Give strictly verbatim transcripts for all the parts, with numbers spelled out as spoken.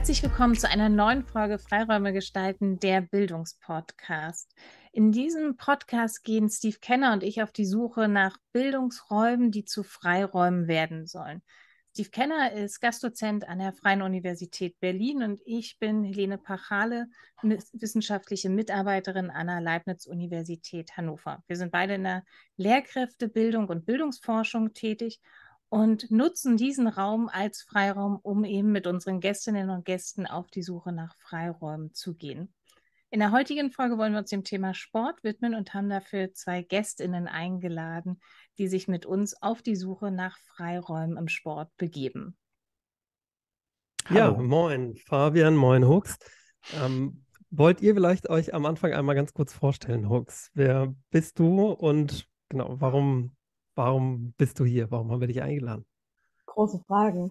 Herzlich willkommen zu einer neuen Folge Freiräume gestalten, der Bildungspodcast. In diesem Podcast gehen Steve Kenner und ich auf die Suche nach Bildungsräumen, die zu Freiräumen werden sollen. Steve Kenner ist Gastdozent an der Freien Universität Berlin und ich bin Helene Pachale, wissenschaftliche Mitarbeiterin an der Leibniz-Universität Hannover. Wir sind beide in der Lehrkräftebildung und Bildungsforschung tätig und nutzen diesen Raum als Freiraum, um eben mit unseren Gästinnen und Gästen auf die Suche nach Freiräumen zu gehen. In der heutigen Folge wollen wir uns dem Thema Sport widmen und haben dafür zwei Gästinnen eingeladen, die sich mit uns auf die Suche nach Freiräumen im Sport begeben. Ja, Hallo. moin Fabian, moin Hux. Ähm, wollt ihr vielleicht euch am Anfang einmal ganz kurz vorstellen, Hux? Wer bist du und genau, warum, warum bist du hier? Warum haben wir dich eingeladen? Große Fragen.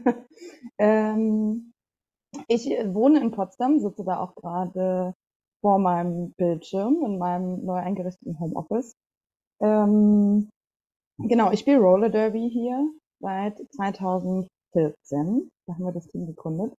ähm, ich wohne in Potsdam, sitze da auch gerade vor meinem Bildschirm in meinem neu eingerichteten Homeoffice. Ähm, genau, ich spiele Roller Derby hier seit zweitausendvierzehn. Da haben wir das Team gegründet.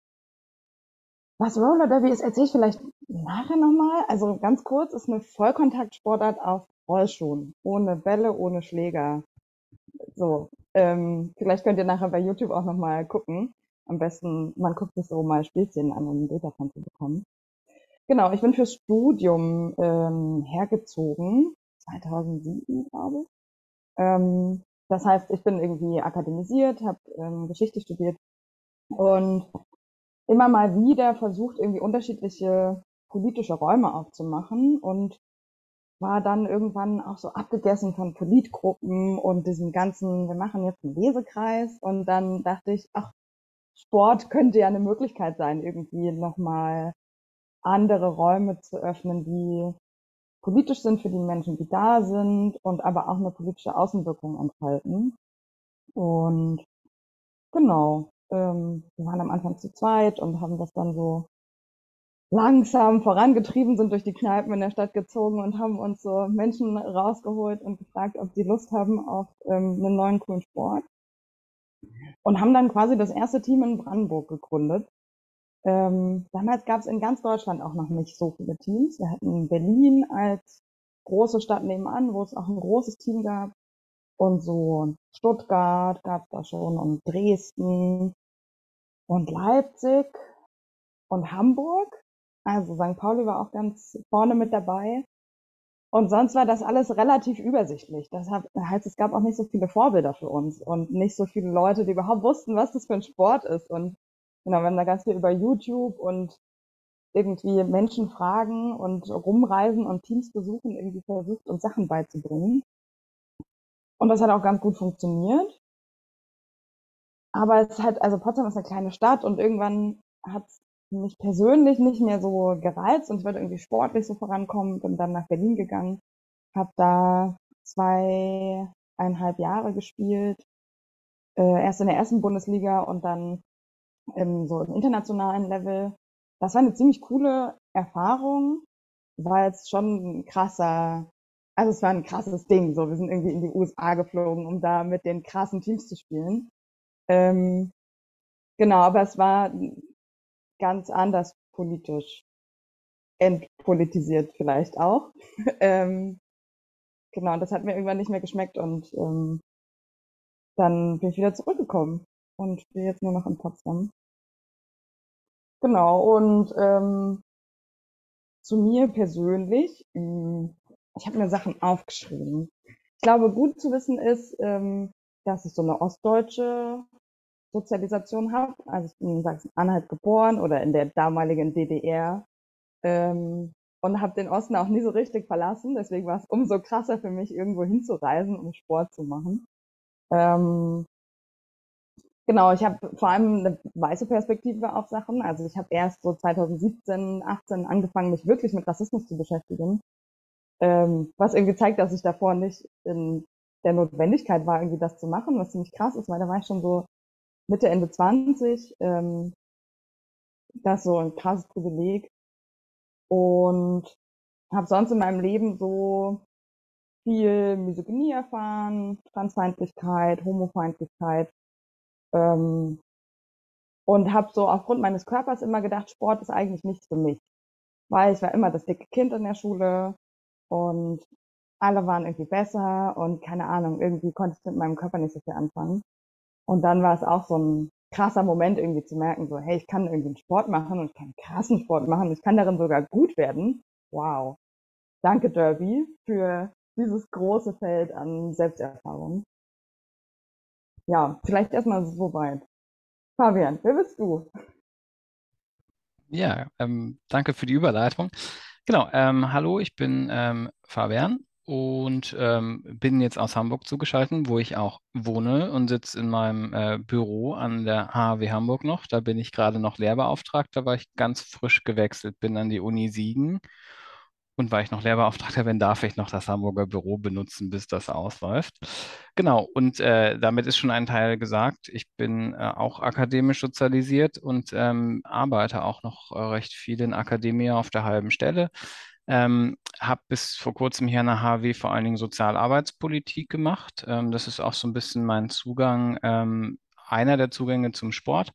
Was Roller Derby ist, erzähle ich vielleicht nachher nochmal. Also ganz kurz, ist eine Vollkontaktsportart auf Rollschuhen. Ohne Bälle, ohne Schläger. So, ähm, vielleicht könnt ihr nachher bei YouTube auch nochmal gucken. Am besten, man guckt sich so mal Spielszenen an, um ein Bild davon zu bekommen. Genau, ich bin fürs Studium ähm, hergezogen, zweitausendsieben, glaube ich. Ähm, das heißt, ich bin irgendwie akademisiert, habe ähm, Geschichte studiert und immer mal wieder versucht, irgendwie unterschiedliche politische Räume aufzumachen und war dann irgendwann auch so abgegessen von Politgruppen und diesem ganzen, wir machen jetzt einen Lesekreis. Und dann dachte ich, ach, Sport könnte ja eine Möglichkeit sein, irgendwie nochmal andere Räume zu öffnen, die politisch sind für die Menschen, die da sind und aber auch eine politische Außenwirkung entfalten. Und genau, ähm, wir waren am Anfang zu zweit und haben das dann so langsam vorangetrieben, sind durch die Kneipen in der Stadt gezogen und haben uns so Menschen rausgeholt und gefragt, ob sie Lust haben auf ähm, einen neuen coolen Sport. Und haben dann quasi das erste Team in Brandenburg gegründet. Ähm, damals gab es in ganz Deutschland auch noch nicht so viele Teams. Wir hatten Berlin als große Stadt nebenan, wo es auch ein großes Team gab. Und so Stuttgart gab es da schon und Dresden und Leipzig und Hamburg. Also Sankt Pauli war auch ganz vorne mit dabei. Und sonst war das alles relativ übersichtlich. Das heißt, es gab auch nicht so viele Vorbilder für uns und nicht so viele Leute, die überhaupt wussten, was das für ein Sport ist. Und genau, wir haben da ganz viel über YouTube und irgendwie Menschen fragen und rumreisen und Teams besuchen, irgendwie versucht, uns Sachen beizubringen. Und das hat auch ganz gut funktioniert. Aber es ist halt, also Potsdam ist eine kleine Stadt und irgendwann hat es mich persönlich nicht mehr so gereizt und ich wollte irgendwie sportlich so vorankommen, bin dann nach Berlin gegangen, habe da zweieinhalb Jahre gespielt, äh, erst in der ersten Bundesliga und dann im, so im internationalen Level. Das war eine ziemlich coole Erfahrung, weil es schon ein krasser, also es war ein krasses Ding, so wir sind irgendwie in die U S A geflogen, um da mit den krassen Teams zu spielen. Ähm, genau, aber es war ganz anders politisch, entpolitisiert vielleicht auch. ähm, genau, das hat mir irgendwann nicht mehr geschmeckt und ähm, dann bin ich wieder zurückgekommen und spiele jetzt nur noch in Potsdam. Genau, und ähm, zu mir persönlich, ähm, ich habe mir Sachen aufgeschrieben. Ich glaube, gut zu wissen ist, ähm, dass ich so eine ostdeutsche Sozialisation habe. Also ich bin in Sachsen-Anhalt geboren oder in der damaligen D D R ähm, und habe den Osten auch nie so richtig verlassen. Deswegen war es umso krasser für mich, irgendwo hinzureisen, um Sport zu machen. Ähm, genau, ich habe vor allem eine weiße Perspektive auf Sachen. Also ich habe erst so zweitausendsiebzehn, achtzehn angefangen, mich wirklich mit Rassismus zu beschäftigen. Ähm, was irgendwie zeigt, dass ich davor nicht in der Notwendigkeit war, irgendwie das zu machen, was ziemlich krass ist, weil da war ich schon so Mitte, Ende zwanzig. Ähm, das ist so ein krasses Privileg. Und habe sonst in meinem Leben so viel Misogynie erfahren, Transfeindlichkeit, Homofeindlichkeit, ähm, Und habe so aufgrund meines Körpers immer gedacht, Sport ist eigentlich nichts für mich. Weil ich war immer das dicke Kind in der Schule und alle waren irgendwie besser und keine Ahnung, irgendwie konnte ich mit meinem Körper nicht so viel anfangen. Und dann war es auch so ein krasser Moment irgendwie zu merken, so, hey, ich kann irgendwie einen Sport machen und ich kann einen krassen Sport machen, ich kann darin sogar gut werden. Wow. Danke, Derby, für dieses große Feld an Selbsterfahrung. Ja, vielleicht erstmal so weit. Fabian, wer bist du? Ja, ähm, danke für die Überleitung. Genau, ähm, hallo, ich bin ähm, Fabian und ähm, bin jetzt aus Hamburg zugeschaltet, wo ich auch wohne und sitze in meinem äh, Büro an der H H W Hamburg noch. Da bin ich gerade noch Lehrbeauftragter, weil ich ganz frisch gewechselt bin an die Uni Siegen. Und weil ich noch Lehrbeauftragter bin, darf ich noch das Hamburger Büro benutzen, bis das ausläuft. Genau, und äh, damit ist schon ein Teil gesagt. Ich bin äh, auch akademisch sozialisiert und ähm, arbeite auch noch äh, recht viel in Akademie auf der halben Stelle. Ähm, habe bis vor kurzem hier an der H W vor allen Dingen Sozialarbeitspolitik gemacht. Ähm, das ist auch so ein bisschen mein Zugang, ähm, einer der Zugänge zum Sport.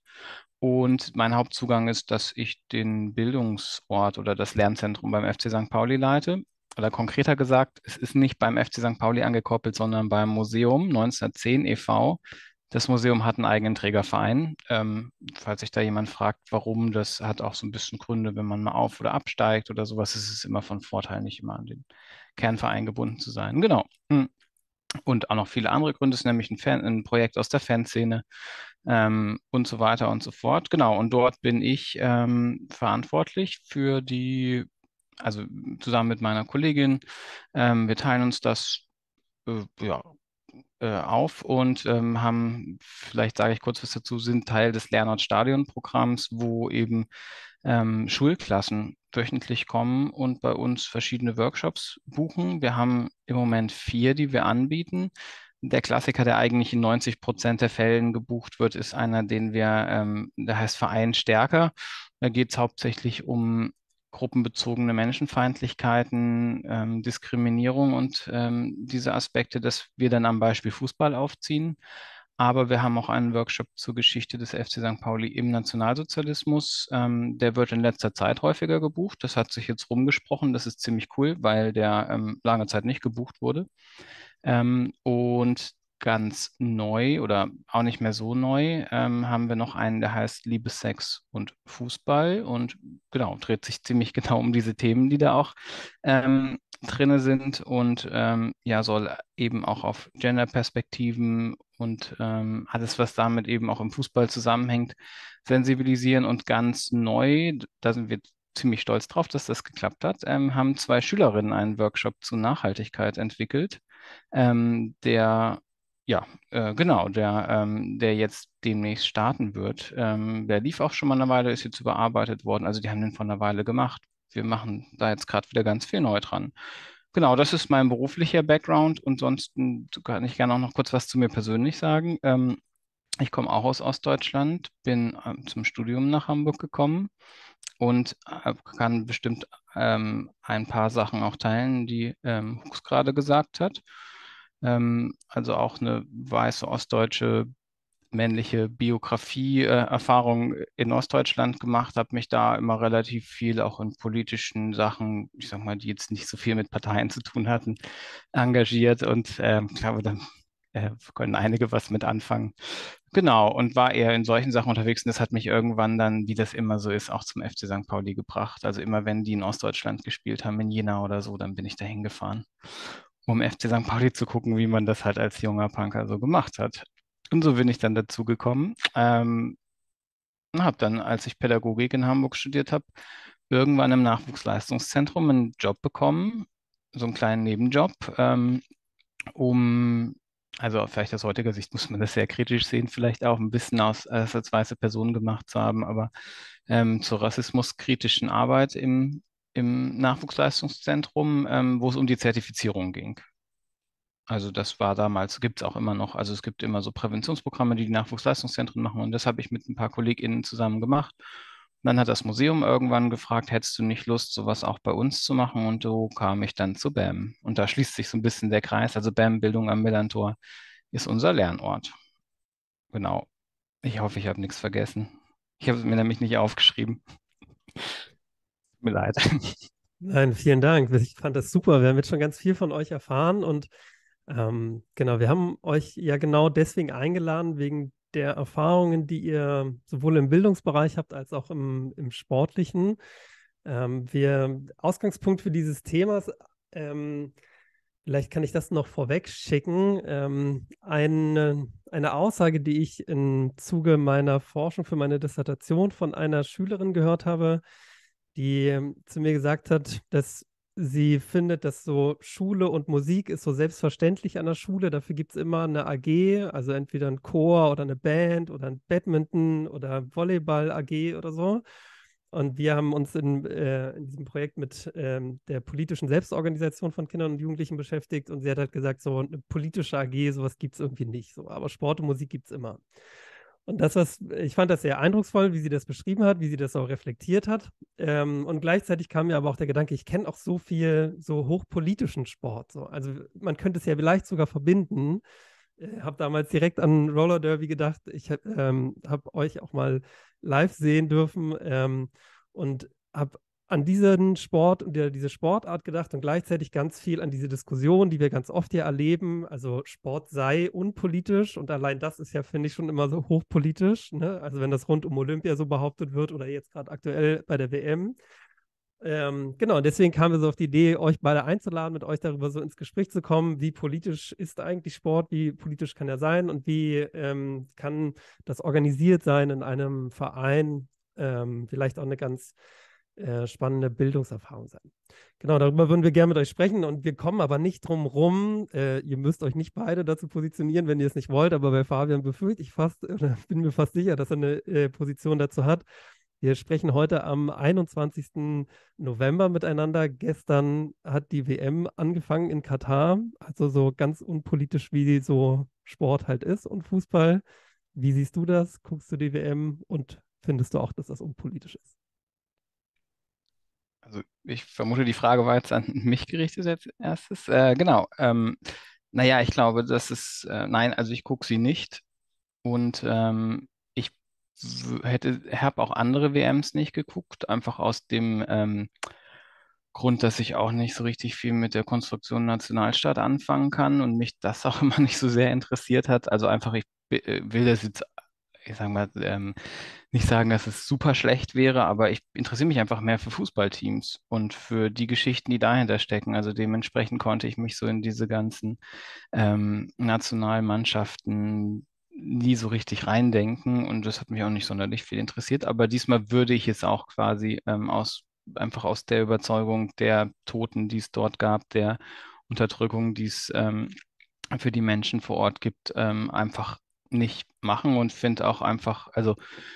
Und mein Hauptzugang ist, dass ich den Bildungsort oder das Lernzentrum beim F C Sankt Pauli leite. Oder konkreter gesagt, es ist nicht beim F C Sankt Pauli angekoppelt, sondern beim Museum neunzehnhundertzehn e V. Das Museum hat einen eigenen Trägerverein. Ähm, falls sich da jemand fragt, warum, das hat auch so ein bisschen Gründe, wenn man mal auf- oder absteigt oder sowas, ist es immer von Vorteil, nicht immer an den Kernverein gebunden zu sein. Genau. Hm. Und auch noch viele andere Gründe, es ist nämlich ein, Fan, ein Projekt aus der Fanszene ähm, und so weiter und so fort. Genau, und dort bin ich ähm, verantwortlich für die, also zusammen mit meiner Kollegin, ähm, wir teilen uns das äh, ja, äh, auf und ähm, haben, vielleicht sage ich kurz was dazu, sind Teil des Lernort-Stadion-Programms, wo eben ähm, Schulklassen wöchentlich kommen und bei uns verschiedene Workshops buchen. Wir haben im Moment vier, die wir anbieten. Der Klassiker, der eigentlich in neunzig Prozent der Fällen gebucht wird, ist einer, den wir, ähm, der heißt Verein stärker. Da geht es hauptsächlich um gruppenbezogene Menschenfeindlichkeiten, ähm, Diskriminierung und ähm, diese Aspekte, dass wir dann am Beispiel Fußball aufziehen. Aber wir haben auch einen Workshop zur Geschichte des F C Sankt Pauli im Nationalsozialismus. Ähm, der wird in letzter Zeit häufiger gebucht. Das hat sich jetzt rumgesprochen. Das ist ziemlich cool, weil der ähm, lange Zeit nicht gebucht wurde. Ähm, und ganz neu oder auch nicht mehr so neu ähm, haben wir noch einen, der heißt Liebe, Sex und Fußball. Und genau, dreht sich ziemlich genau um diese Themen, die da auch ähm, drinne sind und ähm, ja, soll eben auch auf Gender-Perspektiven und ähm, alles, was damit eben auch im Fußball zusammenhängt, sensibilisieren. Und ganz neu, da sind wir ziemlich stolz drauf, dass das geklappt hat, ähm, haben zwei Schülerinnen einen Workshop zu Nachhaltigkeit entwickelt, ähm, der ja, äh, genau, der, ähm, der jetzt demnächst starten wird. Ähm, der lief auch schon mal eine Weile, ist jetzt überarbeitet worden. Also die haben den vor einer Weile gemacht. Wir machen da jetzt gerade wieder ganz viel neu dran. Genau, das ist mein beruflicher Background und sonst m, kann ich gerne auch noch kurz was zu mir persönlich sagen. Ähm, ich komme auch aus Ostdeutschland, bin ähm, zum Studium nach Hamburg gekommen und äh, kann bestimmt ähm, ein paar Sachen auch teilen, die ähm, Hux gerade gesagt hat. Ähm, also auch eine weiße ostdeutsche männliche Biografie-Erfahrung in Ostdeutschland gemacht, habe mich da immer relativ viel auch in politischen Sachen, ich sag mal, die jetzt nicht so viel mit Parteien zu tun hatten, engagiert und ähm, ich glaube, da äh, können einige was mit anfangen. Genau, und war eher in solchen Sachen unterwegs und das hat mich irgendwann dann, wie das immer so ist, auch zum F C Sankt Pauli gebracht. Also immer wenn die in Ostdeutschland gespielt haben, in Jena oder so, dann bin ich da hingefahren, um F C Sankt Pauli zu gucken, wie man das halt als junger Punker so gemacht hat. Und so bin ich dann dazu gekommen. Ähm, und habe dann, als ich Pädagogik in Hamburg studiert habe, irgendwann im Nachwuchsleistungszentrum einen Job bekommen, so einen kleinen Nebenjob, ähm, um, also vielleicht aus heutiger Sicht muss man das sehr kritisch sehen, vielleicht auch ein bisschen aus, als, als weiße Person gemacht zu haben, aber ähm, zur rassismuskritischen Arbeit im, im Nachwuchsleistungszentrum, ähm, wo es um die Zertifizierung ging. Also das war damals, gibt es auch immer noch, also es gibt immer so Präventionsprogramme, die die Nachwuchsleistungszentren machen und das habe ich mit ein paar KollegInnen zusammen gemacht. Und dann hat das Museum irgendwann gefragt, hättest du nicht Lust, sowas auch bei uns zu machen? Und so kam ich dann zu B A M. Und da schließt sich so ein bisschen der Kreis. Also B A M Bildung am Millantor ist unser Lernort. Genau. Ich hoffe, ich habe nichts vergessen. Ich habe es mir nämlich nicht aufgeschrieben. Tut mir leid. Nein, vielen Dank. Ich fand das super. Wir haben jetzt schon ganz viel von euch erfahren und ähm, genau, wir haben euch ja genau deswegen eingeladen, wegen der Erfahrungen, die ihr sowohl im Bildungsbereich habt als auch im, im Sportlichen. Ähm, wir, Ausgangspunkt für dieses Themas, ähm, vielleicht kann ich das noch vorweg schicken, ähm, eine, eine Aussage, die ich im Zuge meiner Forschung für meine Dissertation von einer Schülerin gehört habe, die ähm, zu mir gesagt hat, dass sie findet, dass so Schule und Musik ist so selbstverständlich an der Schule. Dafür gibt es immer eine A G, also entweder ein Chor oder eine Band oder ein Badminton oder Volleyball-A G oder so. Und wir haben uns in, äh, in diesem Projekt mit ähm, der politischen Selbstorganisation von Kindern und Jugendlichen beschäftigt. Und sie hat halt gesagt, so eine politische A G, sowas gibt es irgendwie nicht. So. Aber Sport und Musik gibt es immer. Und das, was ich fand das sehr eindrucksvoll, wie sie das beschrieben hat, wie sie das auch reflektiert hat. Ähm, und gleichzeitig kam mir aber auch der Gedanke, ich kenne auch so viel so hochpolitischen Sport. So. Also man könnte es ja vielleicht sogar verbinden. Ich habe damals direkt an Roller Derby gedacht. Ich ähm, habe euch auch mal live sehen dürfen ähm, und habe an diesen Sport und der, diese Sportart gedacht und gleichzeitig ganz viel an diese Diskussion, die wir ganz oft hier erleben. Also Sport sei unpolitisch und allein das ist ja, finde ich, schon immer so hochpolitisch. Ne? Also wenn das rund um Olympia so behauptet wird oder jetzt gerade aktuell bei der W M. Ähm, genau, deswegen kamen wir so auf die Idee, euch beide einzuladen, mit euch darüber so ins Gespräch zu kommen, wie politisch ist eigentlich Sport, wie politisch kann er sein und wie ähm, kann das organisiert sein in einem Verein, ähm, vielleicht auch eine ganz äh, spannende Bildungserfahrung sein. Genau, darüber würden wir gerne mit euch sprechen und wir kommen aber nicht drum rum. Äh, ihr müsst euch nicht beide dazu positionieren, wenn ihr es nicht wollt, aber bei Fabian befürchte ich fast, oder bin mir fast sicher, dass er eine äh, Position dazu hat. Wir sprechen heute am einundzwanzigsten November miteinander. Gestern hat die W M angefangen in Katar, also so ganz unpolitisch, wie so Sport halt ist und Fußball. Wie siehst du das? Guckst du die W M und findest du auch, dass das unpolitisch ist? Also ich vermute, die Frage war jetzt an mich gerichtet als erstes. Äh, genau. Ähm, naja, ich glaube, das ist, äh, nein, also ich gucke sie nicht und ähm, ich w- hätte, habe auch andere W Ms nicht geguckt, einfach aus dem ähm, Grund, dass ich auch nicht so richtig viel mit der Konstruktion Nationalstaat anfangen kann und mich das auch immer nicht so sehr interessiert hat. Also einfach, ich bi- äh, will das jetzt, ich sag mal, ähm, nicht sagen, dass es super schlecht wäre, aber ich interessiere mich einfach mehr für Fußballteams und für die Geschichten, die dahinter stecken. Also dementsprechend konnte ich mich so in diese ganzen ähm, Nationalmannschaften nie so richtig reindenken und das hat mich auch nicht sonderlich viel interessiert. Aber diesmal würde ich es auch quasi ähm, aus einfach aus der Überzeugung der Toten, die es dort gab, der Unterdrückung, die es ähm, für die Menschen vor Ort gibt, ähm, einfach nicht machen und finde auch einfach, also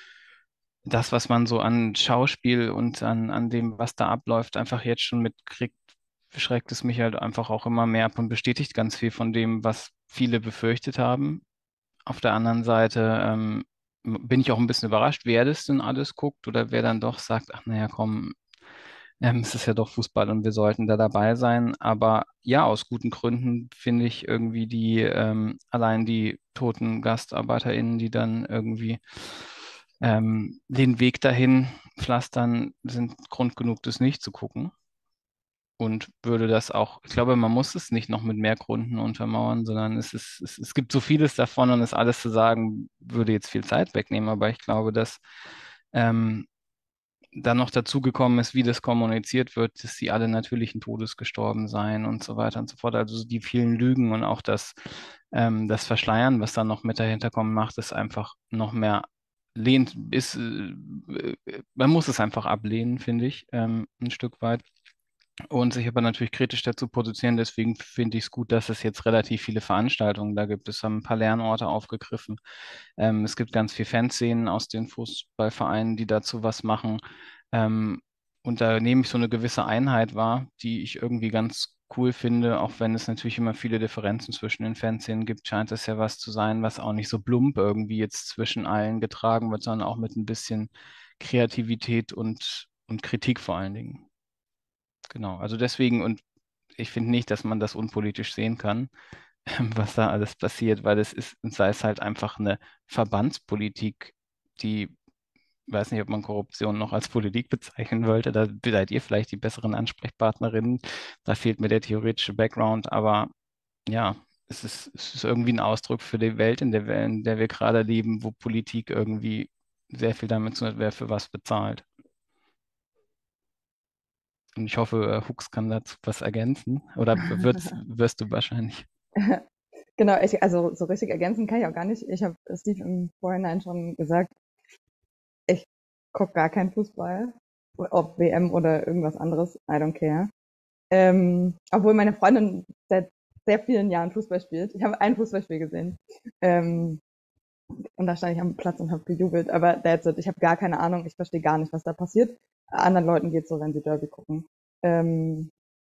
das, was man so an Schauspiel und an, an dem, was da abläuft, einfach jetzt schon mitkriegt, schreckt es mich halt einfach auch immer mehr ab und bestätigt ganz viel von dem, was viele befürchtet haben. Auf der anderen Seite ähm, bin ich auch ein bisschen überrascht, wer das denn alles guckt oder wer dann doch sagt, ach naja, komm, ähm, es ist ja doch Fußball und wir sollten da dabei sein. Aber ja, aus guten Gründen finde ich irgendwie die, ähm, allein die toten GastarbeiterInnen, die dann irgendwie ähm, den Weg dahin pflastern, sind Grund genug, das nicht zu gucken. Und würde das auch, ich glaube, man muss es nicht noch mit mehr Gründen untermauern, sondern es ist, es, es gibt so vieles davon und es alles zu sagen, würde jetzt viel Zeit wegnehmen. Aber ich glaube, dass ähm, dann noch dazugekommen ist, wie das kommuniziert wird, dass sie alle natürlichen Todes gestorben seien und so weiter und so fort. Also die vielen Lügen und auch das, ähm, das Verschleiern, was dann noch mit dahinter kommt, macht es einfach noch mehr lehnt, ist, äh, äh, man muss es einfach ablehnen, finde ich, ähm, ein Stück weit. Und sich aber natürlich kritisch dazu positionieren. Deswegen finde ich es gut, dass es jetzt relativ viele Veranstaltungen da gibt. Es haben ein paar Lernorte aufgegriffen. Ähm, es gibt ganz viele Fanszenen aus den Fußballvereinen, die dazu was machen. Ähm, und da nehme ich so eine gewisse Einheit wahr, die ich irgendwie ganz cool finde, auch wenn es natürlich immer viele Differenzen zwischen den Fanszenen gibt, scheint es ja was zu sein, was auch nicht so plump irgendwie jetzt zwischen allen getragen wird, sondern auch mit ein bisschen Kreativität und, und Kritik vor allen Dingen. Genau, also deswegen, und ich finde nicht, dass man das unpolitisch sehen kann, was da alles passiert, weil es ist, sei es halt einfach eine Verbandspolitik, die weiß nicht, ob man Korruption noch als Politik bezeichnen wollte. Da seid ihr vielleicht die besseren Ansprechpartnerinnen. Da fehlt mir der theoretische Background, aber ja, es ist, es ist irgendwie ein Ausdruck für die Welt, in der wir, in der wir gerade leben, wo Politik irgendwie sehr viel damit zu tun hat, wer für was bezahlt. Und ich hoffe, äh, Hux kann dazu was ergänzen. Oder wird's, wirst du wahrscheinlich. Genau, ich, also so richtig ergänzen kann ich auch gar nicht. Ich habe Steve im Vorhinein schon gesagt, ich gucke gar keinen Fußball, ob W M oder irgendwas anderes, I don't care. Ähm, obwohl meine Freundin seit sehr vielen Jahren Fußball spielt. Ich habe ein Fußballspiel gesehen. Ähm, und da stand ich am Platz und habe gejubelt. Aber that's it. Ich habe gar keine Ahnung. Ich verstehe gar nicht, was da passiert. Anderen Leuten geht's so, wenn sie Derby gucken. Ähm,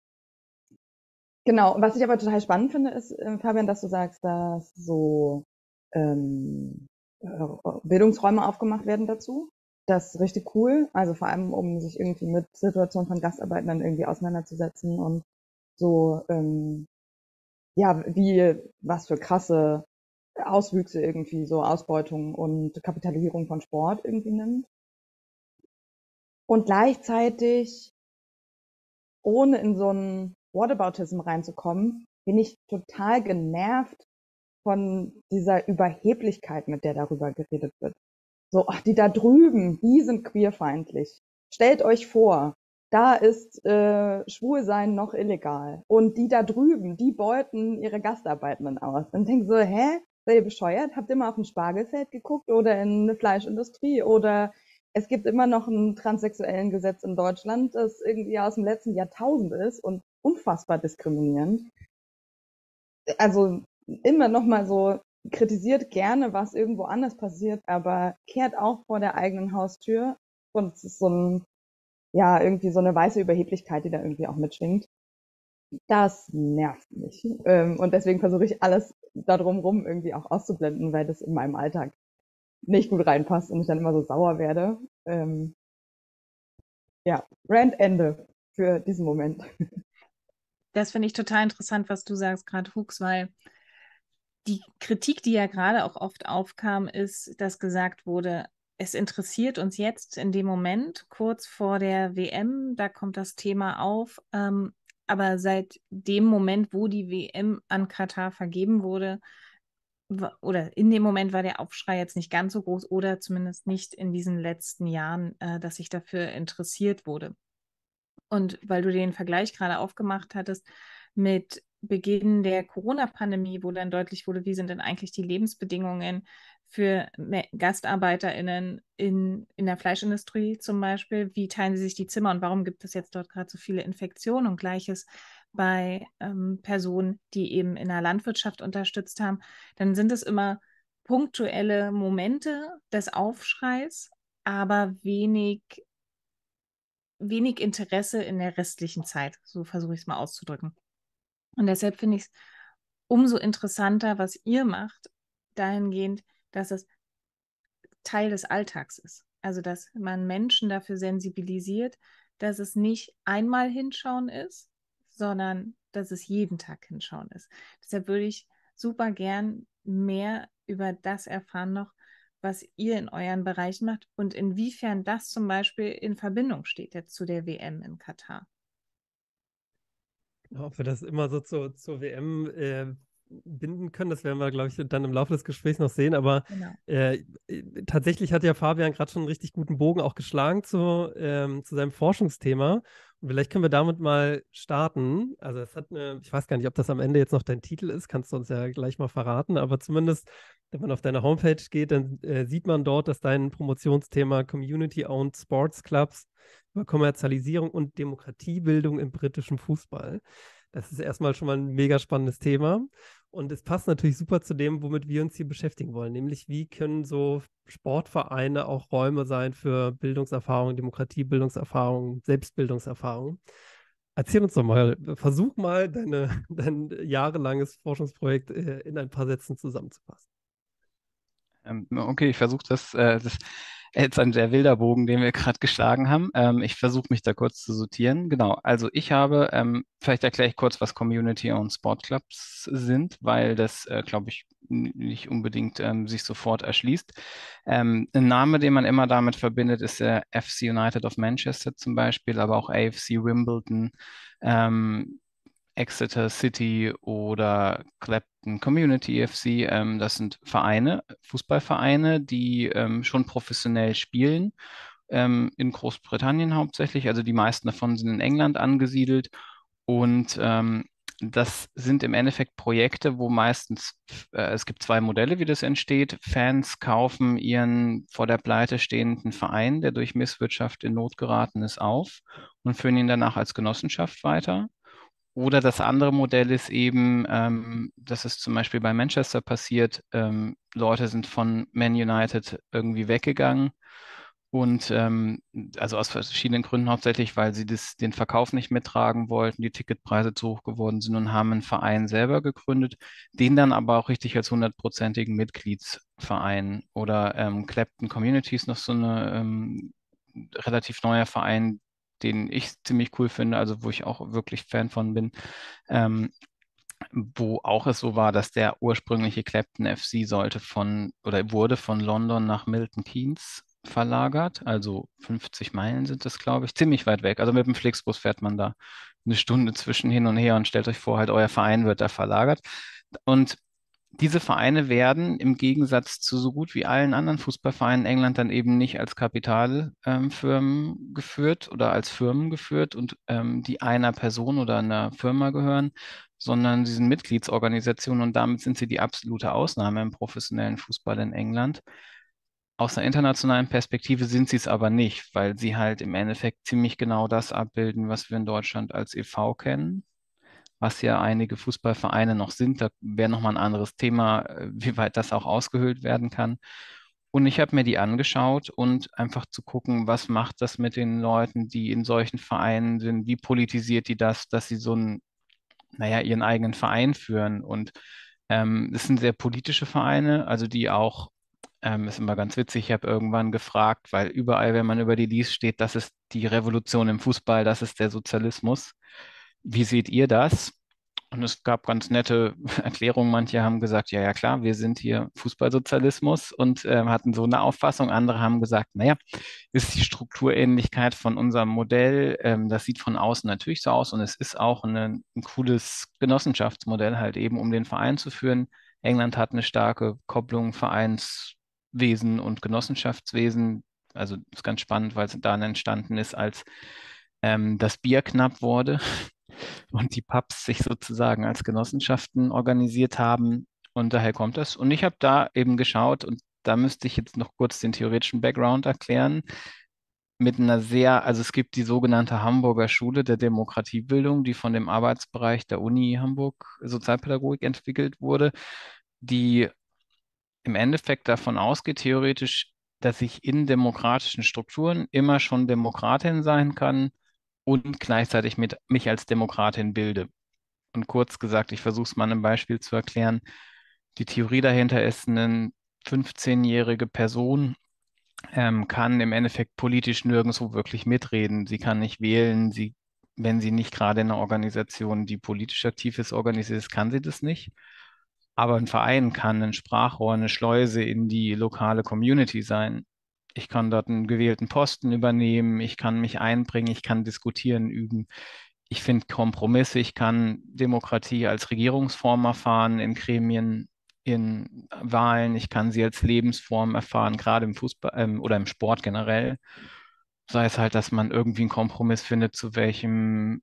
genau. Was ich aber total spannend finde, ist, äh, Fabian, dass du sagst, dass so ähm, äh, Bildungsräume aufgemacht werden dazu. Das ist richtig cool. Also vor allem, um sich irgendwie mit Situationen von Gastarbeitern irgendwie auseinanderzusetzen und so, ähm, ja, wie, was für krasse Auswüchse irgendwie so Ausbeutung und Kapitalisierung von Sport irgendwie nimmt. Und gleichzeitig, ohne in so einen Whataboutism reinzukommen, bin ich total genervt von dieser Überheblichkeit, mit der darüber geredet wird. So, ach, die da drüben, die sind queerfeindlich. Stellt euch vor, da ist äh, Schwulsein noch illegal. Und die da drüben, die beuten ihre Gastarbeitenden aus. Und denke so, hä? Seid ihr bescheuert? Habt ihr mal auf ein Spargelfeld geguckt oder in eine Fleischindustrie? Oder es gibt immer noch ein transsexuellen Gesetz in Deutschland, das irgendwie aus dem letzten Jahrtausend ist und unfassbar diskriminierend. Also immer noch mal so, kritisiert gerne, was irgendwo anders passiert, aber kehrt auch vor der eigenen Haustür. Und es ist so ein, ja, irgendwie so eine weiße Überheblichkeit, die da irgendwie auch mitschwingt. Das nervt mich. Ähm, und deswegen versuche ich alles da drumrum irgendwie auch auszublenden, weil das in meinem Alltag nicht gut reinpasst und ich dann immer so sauer werde. Ähm, ja, Rant Ende für diesen Moment. Das finde ich total interessant, was du sagst, gerade Hux, weil die Kritik, die ja gerade auch oft aufkam, ist, dass gesagt wurde, es interessiert uns jetzt in dem Moment, kurz vor der W M, da kommt das Thema auf. Ähm, aber seit dem Moment, wo die W M an Katar vergeben wurde, oder in dem Moment war der Aufschrei jetzt nicht ganz so groß oder zumindest nicht in diesen letzten Jahren, äh, dass sich dafür interessiert wurde. Und weil du den Vergleich gerade aufgemacht hattest mit Beginn der Corona-Pandemie, wo dann deutlich wurde, wie sind denn eigentlich die Lebensbedingungen für GastarbeiterInnen in, in der Fleischindustrie zum Beispiel, wie teilen sie sich die Zimmer und warum gibt es jetzt dort gerade so viele Infektionen und Gleiches bei ähm, Personen, die eben in der Landwirtschaft unterstützt haben, dann sind es immer punktuelle Momente des Aufschreis, aber wenig wenig Interesse in der restlichen Zeit. So versuche ich es mal auszudrücken. Und deshalb finde ich es umso interessanter, was ihr macht, dahingehend, dass es Teil des Alltags ist. Also, dass man Menschen dafür sensibilisiert, dass es nicht einmal hinschauen ist, sondern dass es jeden Tag hinschauen ist. Deshalb würde ich super gern mehr über das erfahren noch, was ihr in euren Bereichen macht und inwiefern das zum Beispiel in Verbindung steht jetzt zu der W M in Katar. Ob wir das immer so zur, zur W M äh, binden können, das werden wir, glaube ich, dann im Laufe des Gesprächs noch sehen. Aber Genau. äh, tatsächlich hat ja Fabian gerade schon einen richtig guten Bogen auch geschlagen zu, ähm, zu seinem Forschungsthema. Und vielleicht können wir damit mal starten. Also es hat eine, ich weiß gar nicht, ob das am Ende jetzt noch dein Titel ist, kannst du uns ja gleich mal verraten, aber zumindest, wenn man auf deine Homepage geht, dann äh, sieht man dort, dass dein Promotionsthema Community-Owned Sports Clubs über Kommerzialisierung und Demokratiebildung im britischen Fußball. Das ist erstmal schon mal ein mega spannendes Thema. Und es passt natürlich super zu dem, womit wir uns hier beschäftigen wollen, nämlich wie können so Sportvereine auch Räume sein für Bildungserfahrung, Demokratiebildungserfahrung, Selbstbildungserfahrung. Erzähl uns doch mal, versuch mal deine, dein jahrelanges Forschungsprojekt äh, in ein paar Sätzen zusammenzufassen. Ähm, okay, ich versuche das, äh, das Jetzt ein sehr wilder Bogen, den wir gerade geschlagen haben. Ähm, ich versuche mich da kurz zu sortieren. Genau, also ich habe, ähm, vielleicht erkläre ich kurz, was Community-Owned Sportclubs sind, weil das, äh, glaube ich, n- nicht unbedingt ähm, sich sofort erschließt. Ähm, ein Name, den man immer damit verbindet, ist der F C United of Manchester zum Beispiel, aber auch A F C Wimbledon. Ähm, Exeter City oder Clapton Community F C. Ähm, das sind Vereine, Fußballvereine, die ähm, schon professionell spielen, ähm, in Großbritannien hauptsächlich. Also die meisten davon sind in England angesiedelt. Und ähm, das sind im Endeffekt Projekte, wo meistens, äh, es gibt zwei Modelle, wie das entsteht. Fans kaufen ihren vor der Pleite stehenden Verein, der durch Misswirtschaft in Not geraten ist, auf und führen ihn danach als Genossenschaft weiter. Oder das andere Modell ist eben, ähm, das ist zum Beispiel bei Manchester passiert, ähm, Leute sind von Man United irgendwie weggegangen und ähm, also aus verschiedenen Gründen hauptsächlich, weil sie das, den Verkauf nicht mittragen wollten, die Ticketpreise zu hoch geworden sind und haben einen Verein selber gegründet, den dann aber auch richtig als hundertprozentigen Mitgliedsverein oder ähm, Clapton Community ist noch so eine ähm, relativ neuer Verein, den ich ziemlich cool finde, also wo ich auch wirklich Fan von bin, ähm, wo auch es so war, dass der ursprüngliche Clapton F C sollte von oder wurde von London nach Milton Keynes verlagert, also fünfzig Meilen sind das, glaube ich, ziemlich weit weg. Also mit dem Flixbus fährt man da eine Stunde zwischen hin und her und stellt euch vor, halt euer Verein wird da verlagert. Und diese Vereine werden im Gegensatz zu so gut wie allen anderen Fußballvereinen in England dann eben nicht als Kapitalfirmen geführt oder als Firmen geführt und ähm, die einer Person oder einer Firma gehören, sondern sie sind Mitgliedsorganisationen und damit sind sie die absolute Ausnahme im professionellen Fußball in England. Aus einer internationalen Perspektive sind sie es aber nicht, weil sie halt im Endeffekt ziemlich genau das abbilden, was wir in Deutschland als E V kennen, was ja einige Fußballvereine noch sind. Da wäre nochmal ein anderes Thema, äh, wie weit das auch ausgehöhlt werden kann. Und ich habe mir die angeschaut und einfach zu gucken, was macht das mit den Leuten, die in solchen Vereinen sind, wie politisiert die das, dass sie so ein, naja, ihren eigenen Verein führen. Und ähm, es sind sehr politische Vereine, also die auch, ähm, ist immer ganz witzig, ich habe irgendwann gefragt, weil überall, wenn man über die liest, steht, das ist die Revolution im Fußball, das ist der Sozialismus. Wie seht ihr das? Und es gab ganz nette Erklärungen. Manche haben gesagt, ja, ja, klar, wir sind hier Fußballsozialismus und äh, hatten so eine Auffassung. Andere haben gesagt, naja, ist die Strukturähnlichkeit von unserem Modell, ähm, das sieht von außen natürlich so aus und es ist auch eine, ein cooles Genossenschaftsmodell halt eben, um den Verein zu führen. England hat eine starke Kopplung Vereinswesen und Genossenschaftswesen. Also ist ganz spannend, weil es dann entstanden ist, als ähm, das Bier knapp wurde und die Pubs sich sozusagen als Genossenschaften organisiert haben. Und daher kommt das. Und ich habe da eben geschaut und da müsste ich jetzt noch kurz den theoretischen Background erklären. Mit einer sehr, also es gibt die sogenannte Hamburger Schule der Demokratiebildung, die von dem Arbeitsbereich der Uni Hamburg Sozialpädagogik entwickelt wurde, die im Endeffekt davon ausgeht, theoretisch, dass ich in demokratischen Strukturen immer schon Demokratin sein kann und gleichzeitig mit, mich als Demokratin bilde. Und kurz gesagt, ich versuche es mal an einem Beispiel zu erklären. Die Theorie dahinter ist, eine fünfzehnjährige Person ähm, kann im Endeffekt politisch nirgendwo wirklich mitreden. Sie kann nicht wählen, sie, wenn sie nicht gerade in einer Organisation, die politisch aktiv ist, organisiert ist, kann sie das nicht. Aber ein Verein kann ein Sprachrohr, eine Schleuse in die lokale Community sein. Ich kann dort einen gewählten Posten übernehmen, ich kann mich einbringen, ich kann diskutieren, üben. Ich finde Kompromisse, ich kann Demokratie als Regierungsform erfahren in Gremien, in Wahlen, ich kann sie als Lebensform erfahren, gerade im Fußball ähm, oder im Sport generell. Sei es halt, dass man irgendwie einen Kompromiss findet, zu welchem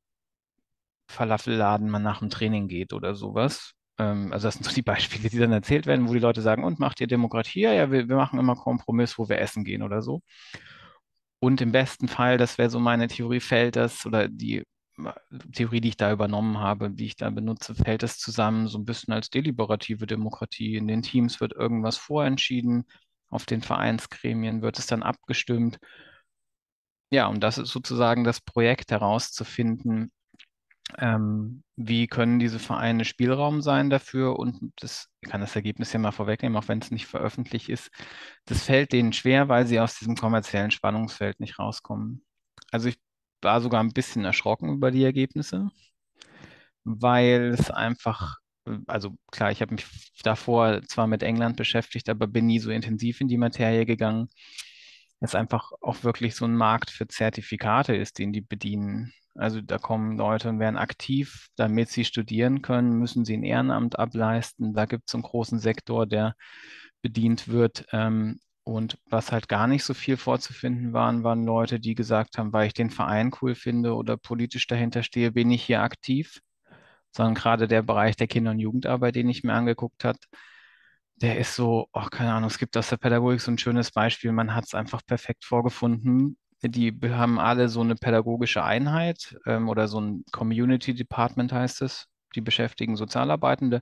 Falafelladen man nach dem Training geht oder sowas. Ähm, also das sind so die Beispiele, die dann erzählt werden, wo die Leute sagen, und macht ihr Demokratie? Ja, ja, wir, wir machen immer Kompromiss, wo wir essen gehen oder so. Und im besten Fall, das wäre so meine Theorie, fällt das, oder die äh, Theorie, die ich da übernommen habe, die ich da benutze, fällt das zusammen so ein bisschen als deliberative Demokratie. In den Teams wird irgendwas vorentschieden, auf den Vereinsgremien wird es dann abgestimmt. Ja, und das ist sozusagen das Projekt herauszufinden, Ähm, wie können diese Vereine Spielraum sein dafür? Und das ich kann das Ergebnis ja mal vorwegnehmen, auch wenn es nicht veröffentlicht ist. Das fällt denen schwer, weil sie aus diesem kommerziellen Spannungsfeld nicht rauskommen. Also ich war sogar ein bisschen erschrocken über die Ergebnisse, weil es einfach, äh, also klar, ich habe mich davor zwar mit England beschäftigt, aber bin nie so intensiv in die Materie gegangen. Es einfach auch wirklich so ein Markt für Zertifikate ist, den die bedienen. Also da kommen Leute und werden aktiv, damit sie studieren können, müssen sie ein Ehrenamt ableisten. Da gibt es einen großen Sektor, der bedient wird. Ähm, und was halt gar nicht so viel vorzufinden waren, waren Leute, die gesagt haben, weil ich den Verein cool finde oder politisch dahinter stehe, bin ich hier aktiv, sondern gerade der Bereich der Kinder- und Jugendarbeit, den ich mir angeguckt habe, der ist so, oh, keine Ahnung, es gibt aus der Pädagogik so ein schönes Beispiel, man hat es einfach perfekt vorgefunden. Die haben alle so eine pädagogische Einheit ähm, oder so ein Community Department heißt es. Die beschäftigen Sozialarbeitende,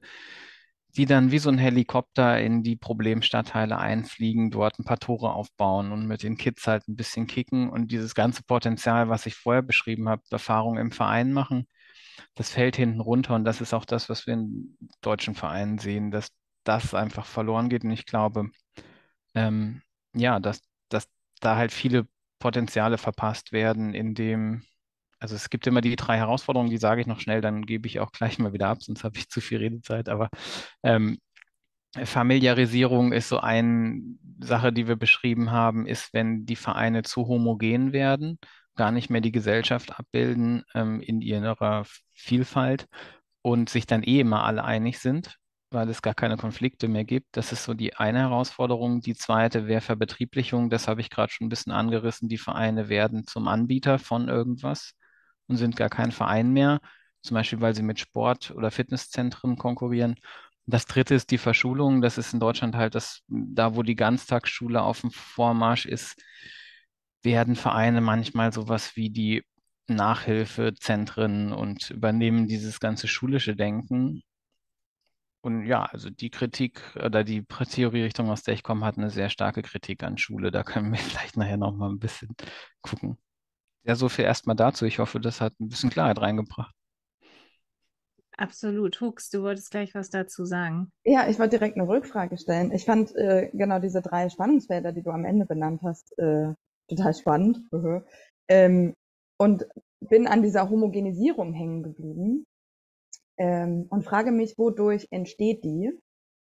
die dann wie so ein Helikopter in die Problemstadtteile einfliegen, dort ein paar Tore aufbauen und mit den Kids halt ein bisschen kicken und dieses ganze Potenzial, was ich vorher beschrieben habe, Erfahrung im Verein machen, das fällt hinten runter und das ist auch das, was wir in deutschen Vereinen sehen, dass das einfach verloren geht. Und ich glaube, ähm, ja, dass, dass da halt viele Potenziale verpasst werden, in dem, also es gibt immer die drei Herausforderungen, die sage ich noch schnell, dann gebe ich auch gleich mal wieder ab, sonst habe ich zu viel Redezeit. Aber ähm, Familiarisierung ist so eine Sache, die wir beschrieben haben, ist, wenn die Vereine zu homogen werden, gar nicht mehr die Gesellschaft abbilden, ähm, in ihrer Vielfalt und sich dann eh immer alle einig sind, weil es gar keine Konflikte mehr gibt. Das ist so die eine Herausforderung. Die zweite wäre Verbetrieblichung. Das habe ich gerade schon ein bisschen angerissen. Die Vereine werden zum Anbieter von irgendwas und sind gar kein Verein mehr, zum Beispiel weil sie mit Sport- oder Fitnesszentren konkurrieren. Das dritte ist die Verschulung. Das ist in Deutschland halt das, da wo die Ganztagsschule auf dem Vormarsch ist, werden Vereine manchmal sowas wie die Nachhilfezentren und übernehmen dieses ganze schulische Denken. Und ja, also die Kritik oder die Theorierichtung, aus der ich komme, hat eine sehr starke Kritik an Schule. Da können wir vielleicht nachher noch mal ein bisschen gucken. Ja, so viel erstmal dazu. Ich hoffe, das hat ein bisschen Klarheit reingebracht. Absolut. Hux, du wolltest gleich was dazu sagen. Ja, ich wollte direkt eine Rückfrage stellen. Ich fand äh, genau diese drei Spannungsfelder, die du am Ende benannt hast, äh, total spannend. ähm, und bin an dieser Homogenisierung hängen geblieben ähm, und frage mich, wodurch entsteht die?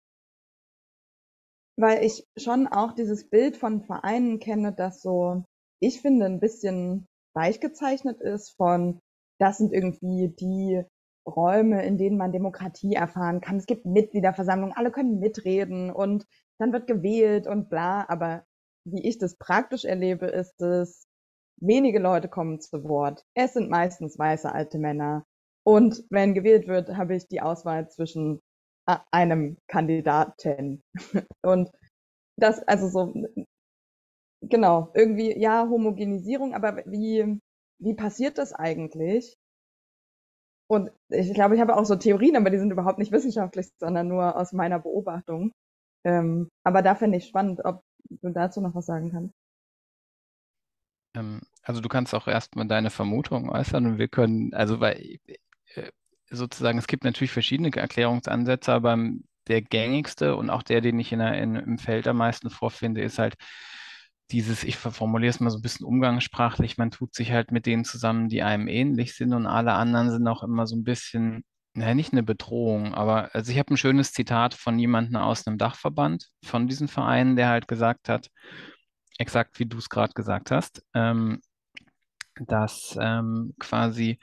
Weil ich schon auch dieses Bild von Vereinen kenne, das so, ich finde, ein bisschen weich gezeichnet ist von, das sind irgendwie die Räume, in denen man Demokratie erfahren kann. Es gibt Mitgliederversammlungen, alle können mitreden und dann wird gewählt und bla. Aber wie ich das praktisch erlebe, ist es, wenige Leute kommen zu Wort. Es sind meistens weiße alte Männer. Und wenn gewählt wird, habe ich die Auswahl zwischen einem Kandidaten. Und das, also so, genau, irgendwie, ja, Homogenisierung, aber wie, wie passiert das eigentlich? Und ich glaube, ich habe auch so Theorien, aber die sind überhaupt nicht wissenschaftlich, sondern nur aus meiner Beobachtung. Ähm, aber da finde ich spannend, ob du dazu noch was sagen kannst. Ähm, also du kannst auch erstmal deine Vermutung äußern und wir können, also weil äh, sozusagen, es gibt natürlich verschiedene Erklärungsansätze, aber der gängigste und auch der, den ich in der, in, im Feld am meisten vorfinde, ist halt dieses, ich formuliere es mal so ein bisschen umgangssprachlich, man tut sich halt mit denen zusammen, die einem ähnlich sind und alle anderen sind auch immer so ein bisschen, naja, nicht eine Bedrohung, aber also ich habe ein schönes Zitat von jemandem aus einem Dachverband von diesen Vereinen, der halt gesagt hat, exakt wie du es gerade gesagt hast, ähm, dass ähm, quasi,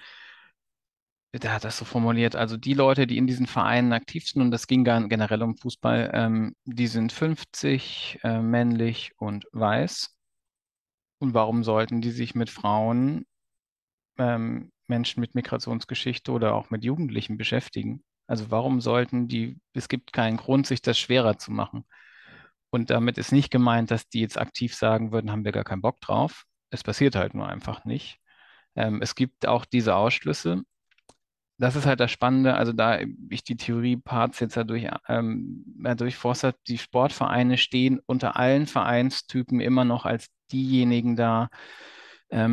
der hat das so formuliert, also die Leute, die in diesen Vereinen aktiv sind, und das ging gar generell um Fußball, ähm, die sind fünfzig, äh, männlich und weiß. Und warum sollten die sich mit Frauen, ähm, Menschen mit Migrationsgeschichte oder auch mit Jugendlichen beschäftigen? Also warum sollten die, es gibt keinen Grund, sich das schwerer zu machen. Und damit ist nicht gemeint, dass die jetzt aktiv sagen würden, haben wir gar keinen Bock drauf. Es passiert halt nur einfach nicht. Ähm, es gibt auch diese Ausschlüsse. Das ist halt das Spannende, also da ich die Theorie-Parts jetzt dadurch, ähm, ja, durchforstet, die Sportvereine stehen unter allen Vereinstypen immer noch als diejenigen da, ähm,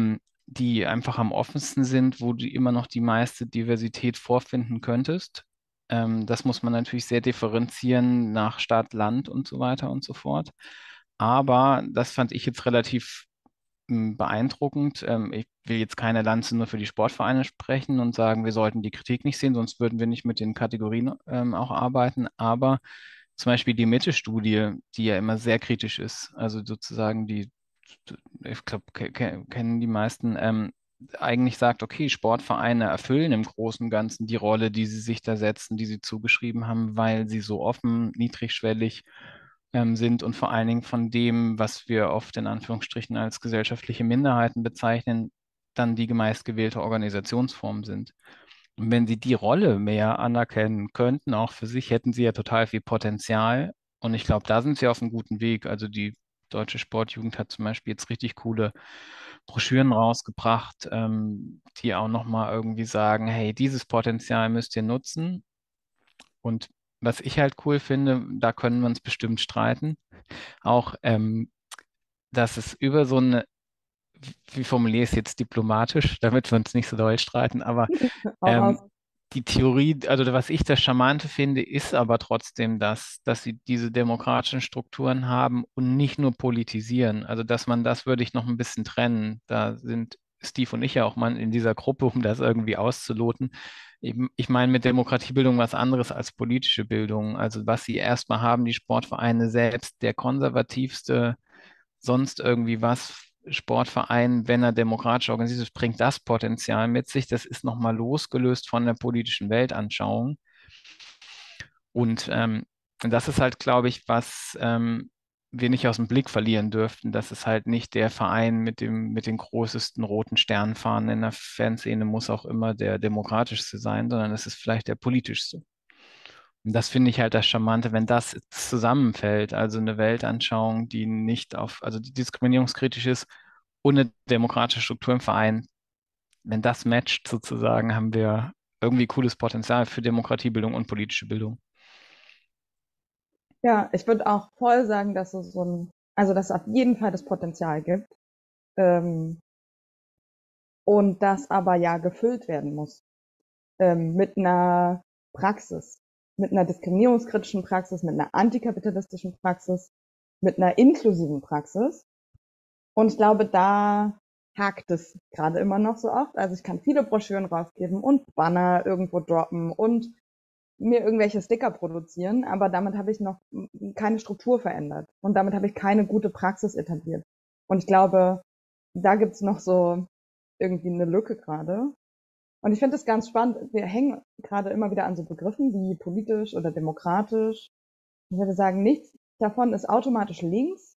die einfach am offensten sind, wo du immer noch die meiste Diversität vorfinden könntest. Ähm, das muss man natürlich sehr differenzieren nach Stadt, Land und so weiter und so fort. Aber das fand ich jetzt relativ m, beeindruckend. Ähm, ich will jetzt keine Lanze nur für die Sportvereine sprechen und sagen, wir sollten die Kritik nicht sehen, sonst würden wir nicht mit den Kategorien ähm, auch arbeiten. Aber zum Beispiel die Mitte-Studie, die ja immer sehr kritisch ist, also sozusagen die, ich glaube, ke ke kennen die meisten, ähm, eigentlich sagt, okay, Sportvereine erfüllen im Großen und Ganzen die Rolle, die sie sich da setzen, die sie zugeschrieben haben, weil sie so offen, niedrigschwellig ähm, sind und vor allen Dingen von dem, was wir oft in Anführungsstrichen als gesellschaftliche Minderheiten bezeichnen, dann die meistgewählte Organisationsform sind. Und wenn sie die Rolle mehr anerkennen könnten, auch für sich, hätten sie ja total viel Potenzial. Und ich glaube, da sind sie auf einem guten Weg. Also die Deutsche Sportjugend hat zum Beispiel jetzt richtig coole Broschüren rausgebracht, ähm, die auch nochmal irgendwie sagen, hey, dieses Potenzial müsst ihr nutzen. Und was ich halt cool finde, da können wir uns bestimmt streiten, auch, ähm, dass es über so eine, wie formuliere ich es jetzt diplomatisch, damit wir uns nicht so doll streiten, aber Hau raus. ähm, die Theorie, also was ich das Charmante finde, ist aber trotzdem das, dass sie diese demokratischen Strukturen haben und nicht nur politisieren. Also dass man das würde ich noch ein bisschen trennen. Da sind Steve und ich ja auch mal in dieser Gruppe, um das irgendwie auszuloten. Eben, ich meine mit Demokratiebildung was anderes als politische Bildung. Also was sie erstmal haben, die Sportvereine selbst, der konservativste sonst irgendwie was Sportverein, wenn er demokratisch organisiert ist, bringt das Potenzial mit sich. Das ist nochmal losgelöst von der politischen Weltanschauung. Und ähm, das ist halt, glaube ich, was ähm, wir nicht aus dem Blick verlieren dürften. Das ist halt nicht der Verein mit dem, mit den großesten roten Sternfahnen in der Fanszene muss auch immer der demokratischste sein, sondern es ist vielleicht der politischste. Und das finde ich halt das Charmante, wenn das zusammenfällt, also eine Weltanschauung, die nicht auf, also die diskriminierungskritisch ist und eine demokratische Struktur im Verein, wenn das matcht sozusagen, haben wir irgendwie cooles Potenzial für Demokratiebildung und politische Bildung. Ja, ich würde auch voll sagen, dass es so ein, also dass es auf jeden Fall das Potenzial gibt, ähm, und das aber ja gefüllt werden muss, ähm, mit einer Praxis, mit einer diskriminierungskritischen Praxis, mit einer antikapitalistischen Praxis, mit einer inklusiven Praxis. Und ich glaube, da hakt es gerade immer noch so oft. Also ich kann viele Broschüren rausgeben und Banner irgendwo droppen und mir irgendwelche Sticker produzieren, aber damit habe ich noch keine Struktur verändert und damit habe ich keine gute Praxis etabliert. Und ich glaube, da gibt's noch so irgendwie eine Lücke gerade. Und ich finde es ganz spannend. Wir hängen gerade immer wieder an so Begriffen wie politisch oder demokratisch. Ich würde sagen, nichts davon ist automatisch links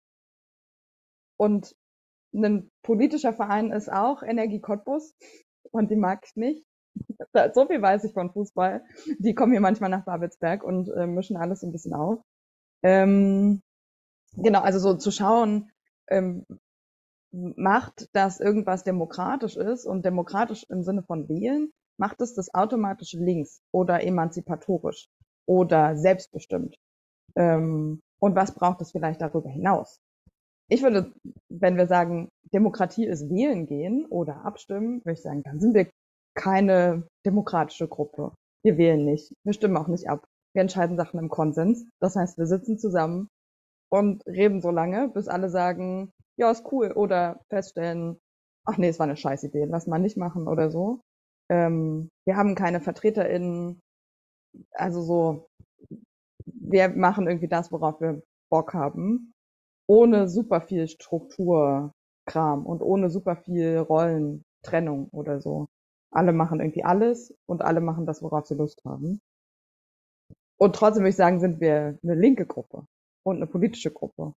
und ein politischer Verein ist auch Energie Cottbus und die mag ich nicht. So viel weiß ich von Fußball. Die kommen hier manchmal nach Babelsberg und äh, mischen alles so ein bisschen auf. Ähm, genau, also so zu schauen, ähm, macht das irgendwas demokratisch ist und demokratisch im Sinne von wählen, macht es das automatisch links oder emanzipatorisch oder selbstbestimmt. Ähm, und was braucht es vielleicht darüber hinaus? Ich würde, wenn wir sagen, Demokratie ist wählen gehen oder abstimmen, würde ich sagen, dann sind wir keine demokratische Gruppe. Wir wählen nicht. Wir stimmen auch nicht ab. Wir entscheiden Sachen im Konsens. Das heißt, wir sitzen zusammen und reden so lange, bis alle sagen, ja, ist cool. Oder feststellen, ach nee, es war eine Scheißidee, lass mal nicht machen oder so. Ähm, wir haben keine VertreterInnen, also so, wir machen irgendwie das, worauf wir Bock haben ohne super viel Strukturkram und ohne super viel Rollentrennung oder so. Alle machen irgendwie alles und alle machen das, worauf sie Lust haben. Und trotzdem würde ich sagen, sind wir eine linke Gruppe und eine politische Gruppe.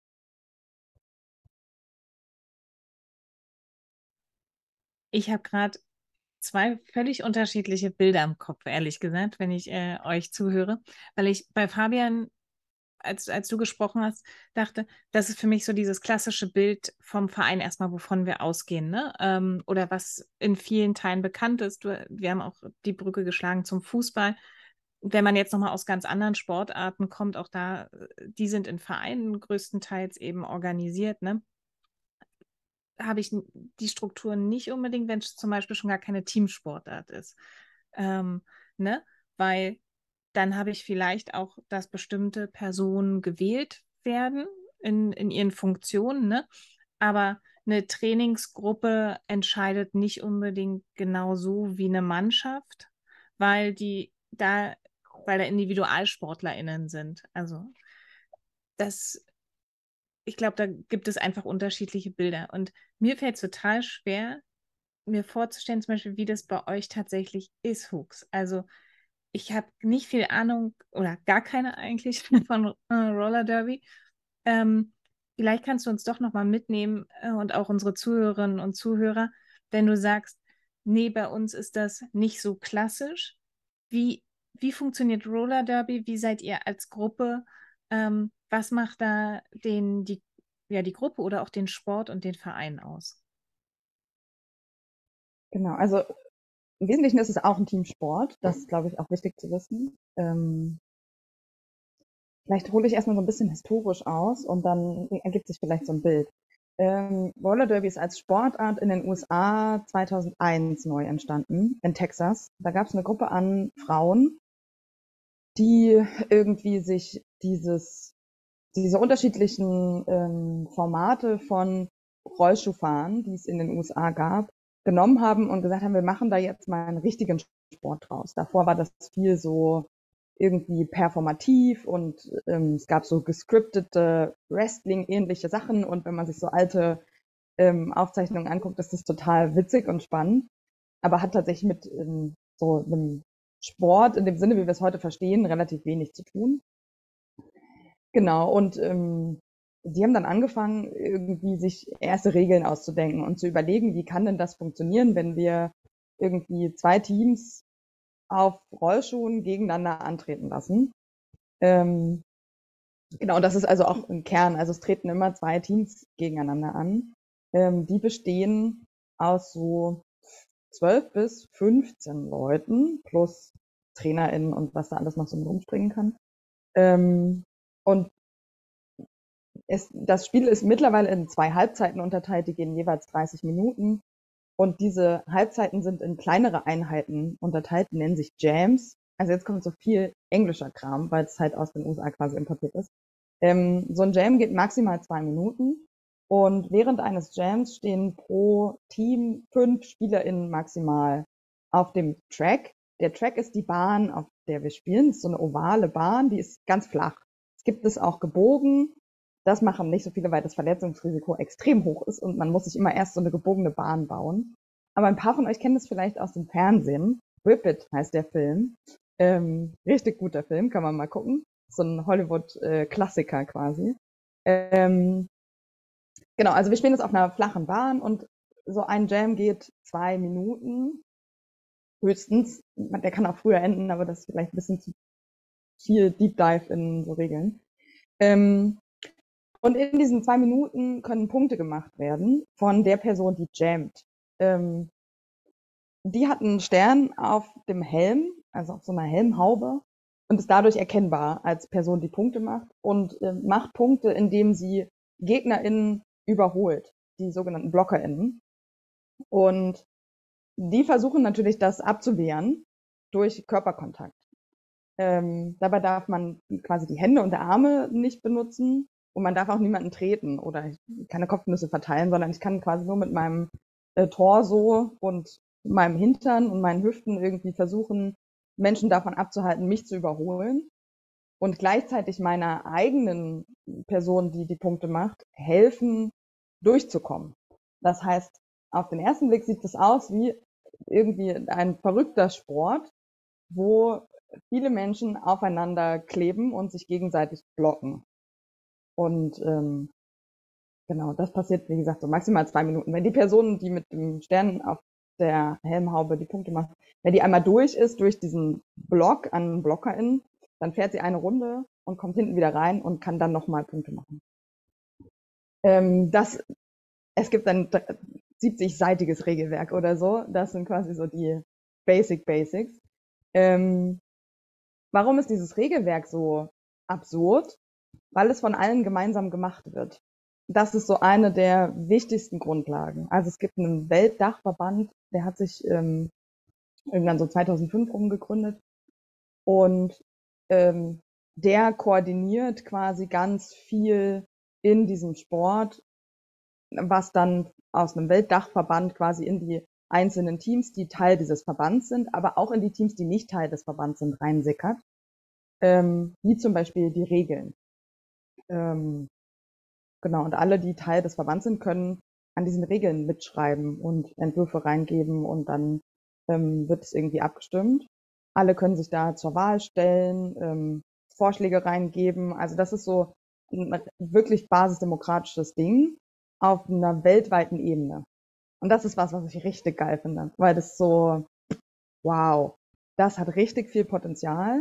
Ich habe gerade zwei völlig unterschiedliche Bilder im Kopf, ehrlich gesagt, wenn ich äh, euch zuhöre, weil ich bei Fabian, als, als du gesprochen hast, dachte, das ist für mich so dieses klassische Bild vom Verein erstmal, wovon wir ausgehen, ne? Ähm, oder was in vielen Teilen bekannt ist. Du, wir haben auch die Brücke geschlagen zum Fußball. Wenn man jetzt nochmal aus ganz anderen Sportarten kommt, auch da, die sind in Vereinen größtenteils eben organisiert, ne? habe ich die Strukturen nicht unbedingt, wenn es zum Beispiel schon gar keine Teamsportart ist. Ähm, ne? Weil dann habe ich vielleicht auch, dass bestimmte Personen gewählt werden in, in ihren Funktionen, ne? Aber eine Trainingsgruppe entscheidet nicht unbedingt genau so wie eine Mannschaft, weil die da, weil da IndividualsportlerInnen sind. Also das, ich glaube, da gibt es einfach unterschiedliche Bilder. Und mir fällt es total schwer, mir vorzustellen, zum Beispiel, wie das bei euch tatsächlich ist, Hooks. Also ich habe nicht viel Ahnung oder gar keine eigentlich von äh, Roller Derby. Ähm, vielleicht kannst du uns doch nochmal mitnehmen äh, und auch unsere Zuhörerinnen und Zuhörer, wenn du sagst, nee, bei uns ist das nicht so klassisch. Wie, wie funktioniert Roller Derby? Wie seid ihr als Gruppe? Ähm, was macht da den, die, ja, die Gruppe oder auch den Sport und den Verein aus? Genau, also im Wesentlichen ist es auch ein Teamsport. Das ist, glaube ich, auch wichtig zu wissen. Ähm, vielleicht hole ich erstmal so ein bisschen historisch aus und dann ergibt sich vielleicht so ein Bild. Ähm, Roller Derby ist als Sportart in den U S A zweitausendeins neu entstanden, in Texas. Da gab es eine Gruppe an Frauen, die irgendwie sich dieses, diese unterschiedlichen ähm, Formate von Rollschuhfahren, die es in den U S A gab, genommen haben und gesagt haben, wir machen da jetzt mal einen richtigen Sport draus. Davor war das viel so irgendwie performativ und ähm, es gab so gescriptete Wrestling-ähnliche Sachen und wenn man sich so alte ähm, Aufzeichnungen anguckt, ist das total witzig und spannend, aber hat tatsächlich mit ähm, so einem Sport in dem Sinne, wie wir es heute verstehen, relativ wenig zu tun. Genau, und ähm, die haben dann angefangen, irgendwie sich erste Regeln auszudenken und zu überlegen, wie kann denn das funktionieren, wenn wir irgendwie zwei Teams auf Rollschuhen gegeneinander antreten lassen. Ähm, genau, und das ist also auch ein Kern. Also es treten immer zwei Teams gegeneinander an. Ähm, die bestehen aus so zwölf bis fünfzehn Leuten plus TrainerInnen und was da alles noch so mit rumspringen kann. Ähm, und es, das Spiel ist mittlerweile in zwei Halbzeiten unterteilt, die gehen jeweils dreißig Minuten. Und diese Halbzeiten sind in kleinere Einheiten unterteilt, die nennen sich Jams. Also jetzt kommt so viel englischer Kram, weil es halt aus den U S A quasi importiert ist. Ähm, so ein Jam geht maximal zwei Minuten. Und während eines Jams stehen pro Team fünf SpielerInnen maximal auf dem Track. Der Track ist die Bahn, auf der wir spielen. Das ist so eine ovale Bahn, die ist ganz flach. Es gibt es auch gebogen. Das machen nicht so viele, weil das Verletzungsrisiko extrem hoch ist und man muss sich immer erst so eine gebogene Bahn bauen. Aber ein paar von euch kennen das vielleicht aus dem Fernsehen. Whip It heißt der Film. Ähm, richtig guter Film, kann man mal gucken. So ein Hollywood-Klassiker äh, quasi. Ähm, genau, also wir spielen das auf einer flachen Bahn und so ein Jam geht zwei Minuten höchstens. Der kann auch früher enden, aber das ist vielleicht ein bisschen zu viel Deep Dive in so Regeln. Ähm, und in diesen zwei Minuten können Punkte gemacht werden von der Person, die jammt. Ähm, die hat einen Stern auf dem Helm, also auf so einer Helmhaube und ist dadurch erkennbar als Person, die Punkte macht und äh, macht Punkte, indem sie GegnerInnen überholt, die sogenannten BlockerInnen. Und die versuchen natürlich, das abzuwehren durch Körperkontakt. Ähm, dabei darf man quasi die Hände und die Arme nicht benutzen und man darf auch niemanden treten oder keine Kopfnüsse verteilen, sondern ich kann quasi nur mit meinem äh, Torso und meinem Hintern und meinen Hüften irgendwie versuchen, Menschen davon abzuhalten, mich zu überholen und gleichzeitig meiner eigenen Person, die die Punkte macht, helfen, durchzukommen. Das heißt, auf den ersten Blick sieht es aus wie irgendwie ein verrückter Sport, wo viele Menschen aufeinander kleben und sich gegenseitig blocken. Und ähm, genau, das passiert, wie gesagt, so maximal zwei Minuten. Wenn die Person, die mit dem Stern auf der Helmhaube die Punkte macht, wenn die einmal durch ist, durch diesen Block an BlockerInnen, dann fährt sie eine Runde und kommt hinten wieder rein und kann dann nochmal Punkte machen. Ähm, das, es gibt ein siebzig-seitiges Regelwerk oder so. Das sind quasi so die Basic Basics. Ähm, Warum ist dieses Regelwerk so absurd? Weil es von allen gemeinsam gemacht wird. das ist so eine der wichtigsten Grundlagen. Also es gibt einen Weltdachverband, der hat sich ähm, irgendwann so zweitausendfünf rumgegründet und ähm, der koordiniert quasi ganz viel in diesem Sport, was dann aus einem Weltdachverband quasi in die einzelnen Teams, die Teil dieses Verbands sind, aber auch in die Teams, die nicht Teil des Verbands sind, reinsickert, ähm, wie zum Beispiel die Regeln. Ähm, genau, und alle, die Teil des Verbands sind, können an diesen Regeln mitschreiben und Entwürfe reingeben und dann ähm, wird es irgendwie abgestimmt. Alle können sich da zur Wahl stellen, ähm, Vorschläge reingeben. Also das ist so ein wirklich basisdemokratisches Ding auf einer weltweiten Ebene. Und das ist was, was ich richtig geil finde, weil das so, wow, das hat richtig viel Potenzial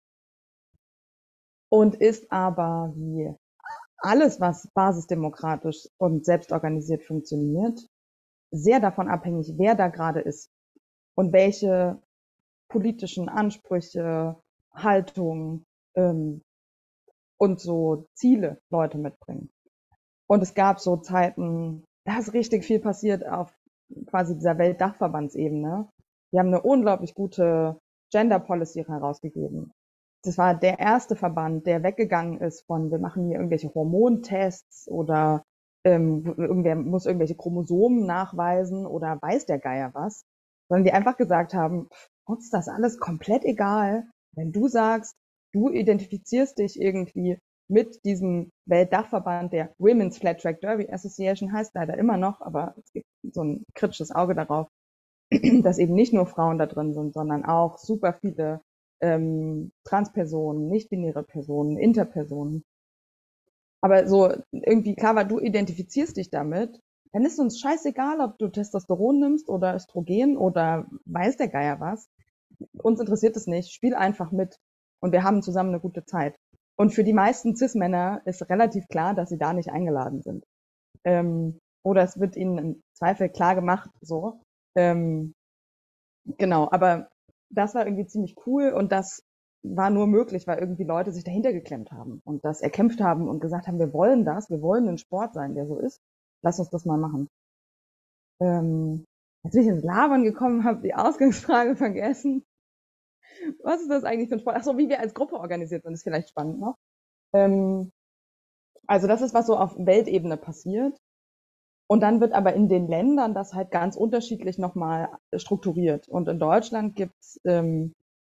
und ist aber wie alles, was basisdemokratisch und selbstorganisiert funktioniert, sehr davon abhängig, wer da gerade ist und welche politischen Ansprüche, Haltungen ähm, und so Ziele Leute mitbringen. Und es gab so Zeiten, da ist richtig viel passiert auf quasi dieser Weltdachverbandsebene. Die haben eine unglaublich gute Gender Policy herausgegeben. Das war der erste Verband, der weggegangen ist von, wir machen hier irgendwelche Hormontests oder ähm, irgendwer muss irgendwelche Chromosomen nachweisen oder weiß der Geier was, sondern die einfach gesagt haben, pff, uns ist das alles komplett egal. Wenn du sagst, du identifizierst dich irgendwie mit diesem Weltdachverband, der Women's Flat Track Derby Association heißt leider immer noch, aber es gibt so ein kritisches Auge darauf, dass eben nicht nur Frauen da drin sind, sondern auch super viele ähm, Transpersonen, nicht-binäre Personen, Interpersonen. Aber so irgendwie klar war, du identifizierst dich damit, dann ist uns scheißegal, ob du Testosteron nimmst oder Östrogen oder weiß der Geier was. Uns interessiert es nicht, spiel einfach mit und wir haben zusammen eine gute Zeit. Und für die meisten Cis-Männer ist relativ klar, dass sie da nicht eingeladen sind. Ähm, oder es wird ihnen im Zweifel klar gemacht, so. Ähm, genau, aber das war irgendwie ziemlich cool und das war nur möglich, weil irgendwie Leute sich dahinter geklemmt haben und das erkämpft haben und gesagt haben, wir wollen das, wir wollen ein Sport sein, der so ist. Lass uns das mal machen. Ähm, jetzt bin ich ins Labern gekommen, habe die Ausgangsfrage vergessen. Was ist das eigentlich für ein Sport? Achso, wie wir als Gruppe organisiert sind, ist vielleicht spannend noch. Ähm, also das ist, was so auf Weltebene passiert. Und dann wird aber in den Ländern das halt ganz unterschiedlich nochmal strukturiert. Und in Deutschland gibt's ähm,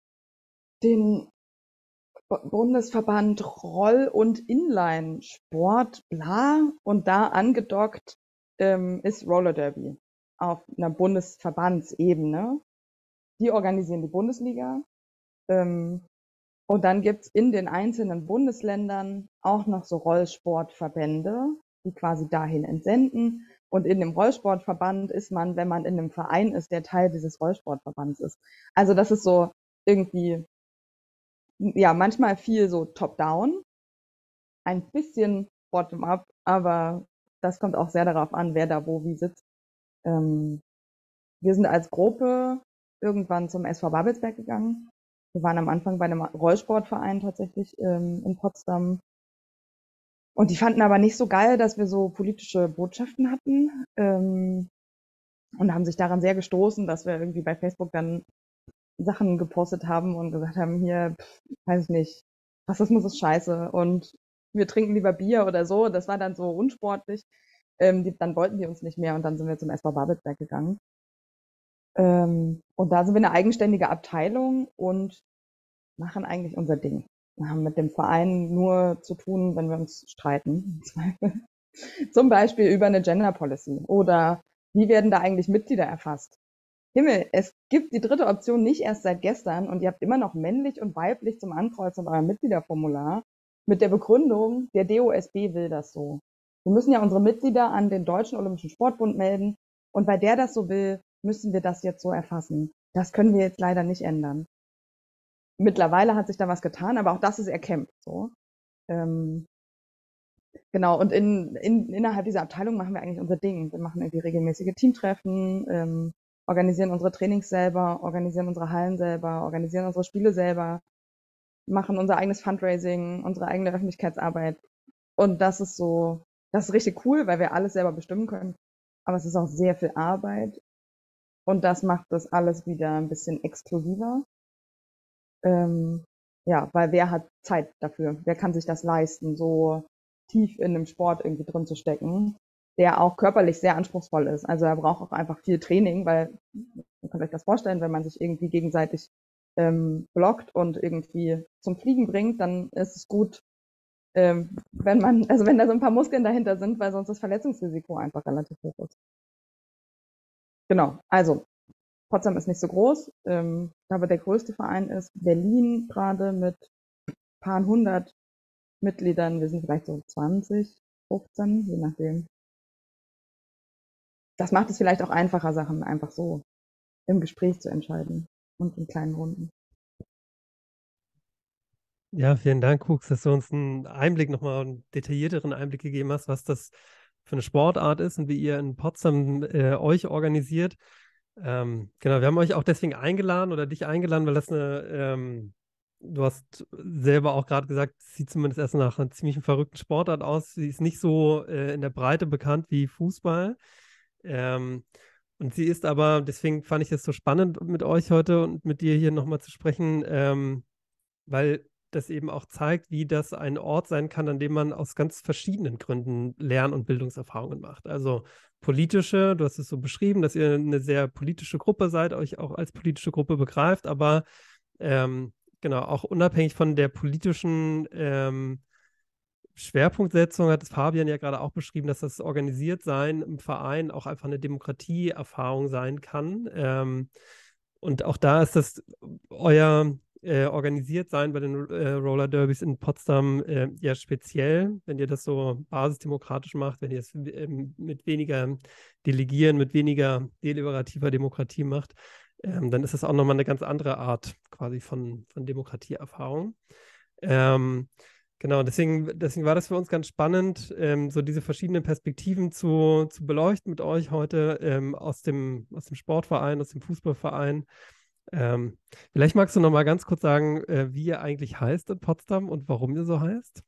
den Bundesverband Roll- und Inline-Sport, bla, und da angedockt ähm, ist Roller Derby auf einer Bundesverbandsebene. Die organisieren die Bundesliga. Ähm, und dann gibt's in den einzelnen Bundesländern auch noch so Rollsportverbände, die quasi dahin entsenden. Und in dem Rollsportverband ist man, wenn man in einem Verein ist, der Teil dieses Rollsportverbands ist. Also das ist so irgendwie, ja, manchmal viel so top-down, ein bisschen bottom-up, aber das kommt auch sehr darauf an, wer da wo wie sitzt. Ähm, wir sind als Gruppe irgendwann zum S V Babelsberg gegangen. Wir waren am Anfang bei einem Rollsportverein tatsächlich ähm, in Potsdam. Und die fanden aber nicht so geil, dass wir so politische Botschaften hatten. Ähm, und haben sich daran sehr gestoßen, dass wir irgendwie bei Facebook dann Sachen gepostet haben und gesagt haben, hier, pff, weiß ich nicht, Rassismus ist scheiße und wir trinken lieber Bier oder so. Das war dann so unsportlich. Ähm, die, dann wollten die uns nicht mehr und dann sind wir zum S V Babelsberg gegangen. Ähm, und da sind wir eine eigenständige Abteilung und machen eigentlich unser Ding. Wir haben mit dem Verein nur zu tun, wenn wir uns streiten. Zum Beispiel über eine Gender Policy oder wie werden da eigentlich Mitglieder erfasst? Himmel, es gibt die dritte Option nicht erst seit gestern und ihr habt immer noch männlich und weiblich zum Ankreuzen in eurem Mitgliederformular mit der Begründung, der D O S B will das so. Wir müssen ja unsere Mitglieder an den Deutschen Olympischen Sportbund melden und weil der das so will, müssen wir das jetzt so erfassen. Das können wir jetzt leider nicht ändern. Mittlerweile hat sich da was getan, aber auch das ist erkämpft so. Ähm, genau, und in, in, innerhalb dieser Abteilung machen wir eigentlich unser Ding. Wir machen irgendwie regelmäßige Teamtreffen, ähm, organisieren unsere Trainings selber, organisieren unsere Hallen selber, organisieren unsere Spiele selber, machen unser eigenes Fundraising, unsere eigene Öffentlichkeitsarbeit. Und das ist so Das ist richtig cool, weil wir alles selber bestimmen können. Aber es ist auch sehr viel Arbeit. Und das macht das alles wieder ein bisschen exklusiver. Ähm, ja, weil wer hat Zeit dafür? Wer kann sich das leisten, so tief in einem Sport irgendwie drin zu stecken, der auch körperlich sehr anspruchsvoll ist. Also er braucht auch einfach viel Training, weil, ihr könnt euch das vorstellen, wenn man sich irgendwie gegenseitig ähm, blockt und irgendwie zum Fliegen bringt, dann ist es gut, ähm, wenn man, also wenn da so ein paar Muskeln dahinter sind, weil sonst das Verletzungsrisiko einfach relativ hoch ist. Genau, also Potsdam ist nicht so groß. Ähm, ich glaube, der größte Verein ist Berlin, gerade mit ein paar hundert Mitgliedern. Wir sind vielleicht so zwanzig, fünfzehn, je nachdem. Das macht es vielleicht auch einfacher, Sachen einfach so im Gespräch zu entscheiden und in kleinen Runden. Ja, vielen Dank, Hux, dass du uns einen Einblick, nochmal einen detaillierteren Einblick gegeben hast, was das für eine Sportart ist und wie ihr in Potsdam äh, euch organisiert. Ähm, genau, wir haben euch auch deswegen eingeladen oder dich eingeladen, weil das eine, ähm, du hast selber auch gerade gesagt, sieht zumindest erst nach einer ziemlich verrückten Sportart aus. Sie ist nicht so äh, in der Breite bekannt wie Fußball. Ähm, und sie ist aber, deswegen fand ich es so spannend mit euch heute und mit dir hier nochmal zu sprechen, ähm, weil das eben auch zeigt, wie das ein Ort sein kann, an dem man aus ganz verschiedenen Gründen Lern- und Bildungserfahrungen macht. Also politische, du hast es so beschrieben, dass ihr eine sehr politische Gruppe seid, euch auch als politische Gruppe begreift, aber ähm, genau, auch unabhängig von der politischen ähm, Schwerpunktsetzung hat Fabian ja gerade auch beschrieben, dass das Organisiertsein im Verein auch einfach eine Demokratieerfahrung sein kann. Ähm, und auch da ist das euer äh, Organisiertsein bei den äh, Roller Derbys in Potsdam äh, ja speziell, wenn ihr das so basisdemokratisch macht, wenn ihr es ähm, mit weniger Delegieren, mit weniger deliberativer Demokratie macht, ähm, dann ist das auch nochmal eine ganz andere Art quasi von, von Demokratieerfahrung. Ähm, Genau, deswegen, deswegen war das für uns ganz spannend, ähm, so diese verschiedenen Perspektiven zu, zu beleuchten mit euch heute ähm, aus dem, aus dem Sportverein, aus dem Fußballverein. Ähm, vielleicht magst du noch mal ganz kurz sagen, äh, wie ihr eigentlich heißt in Potsdam und warum ihr so heißt?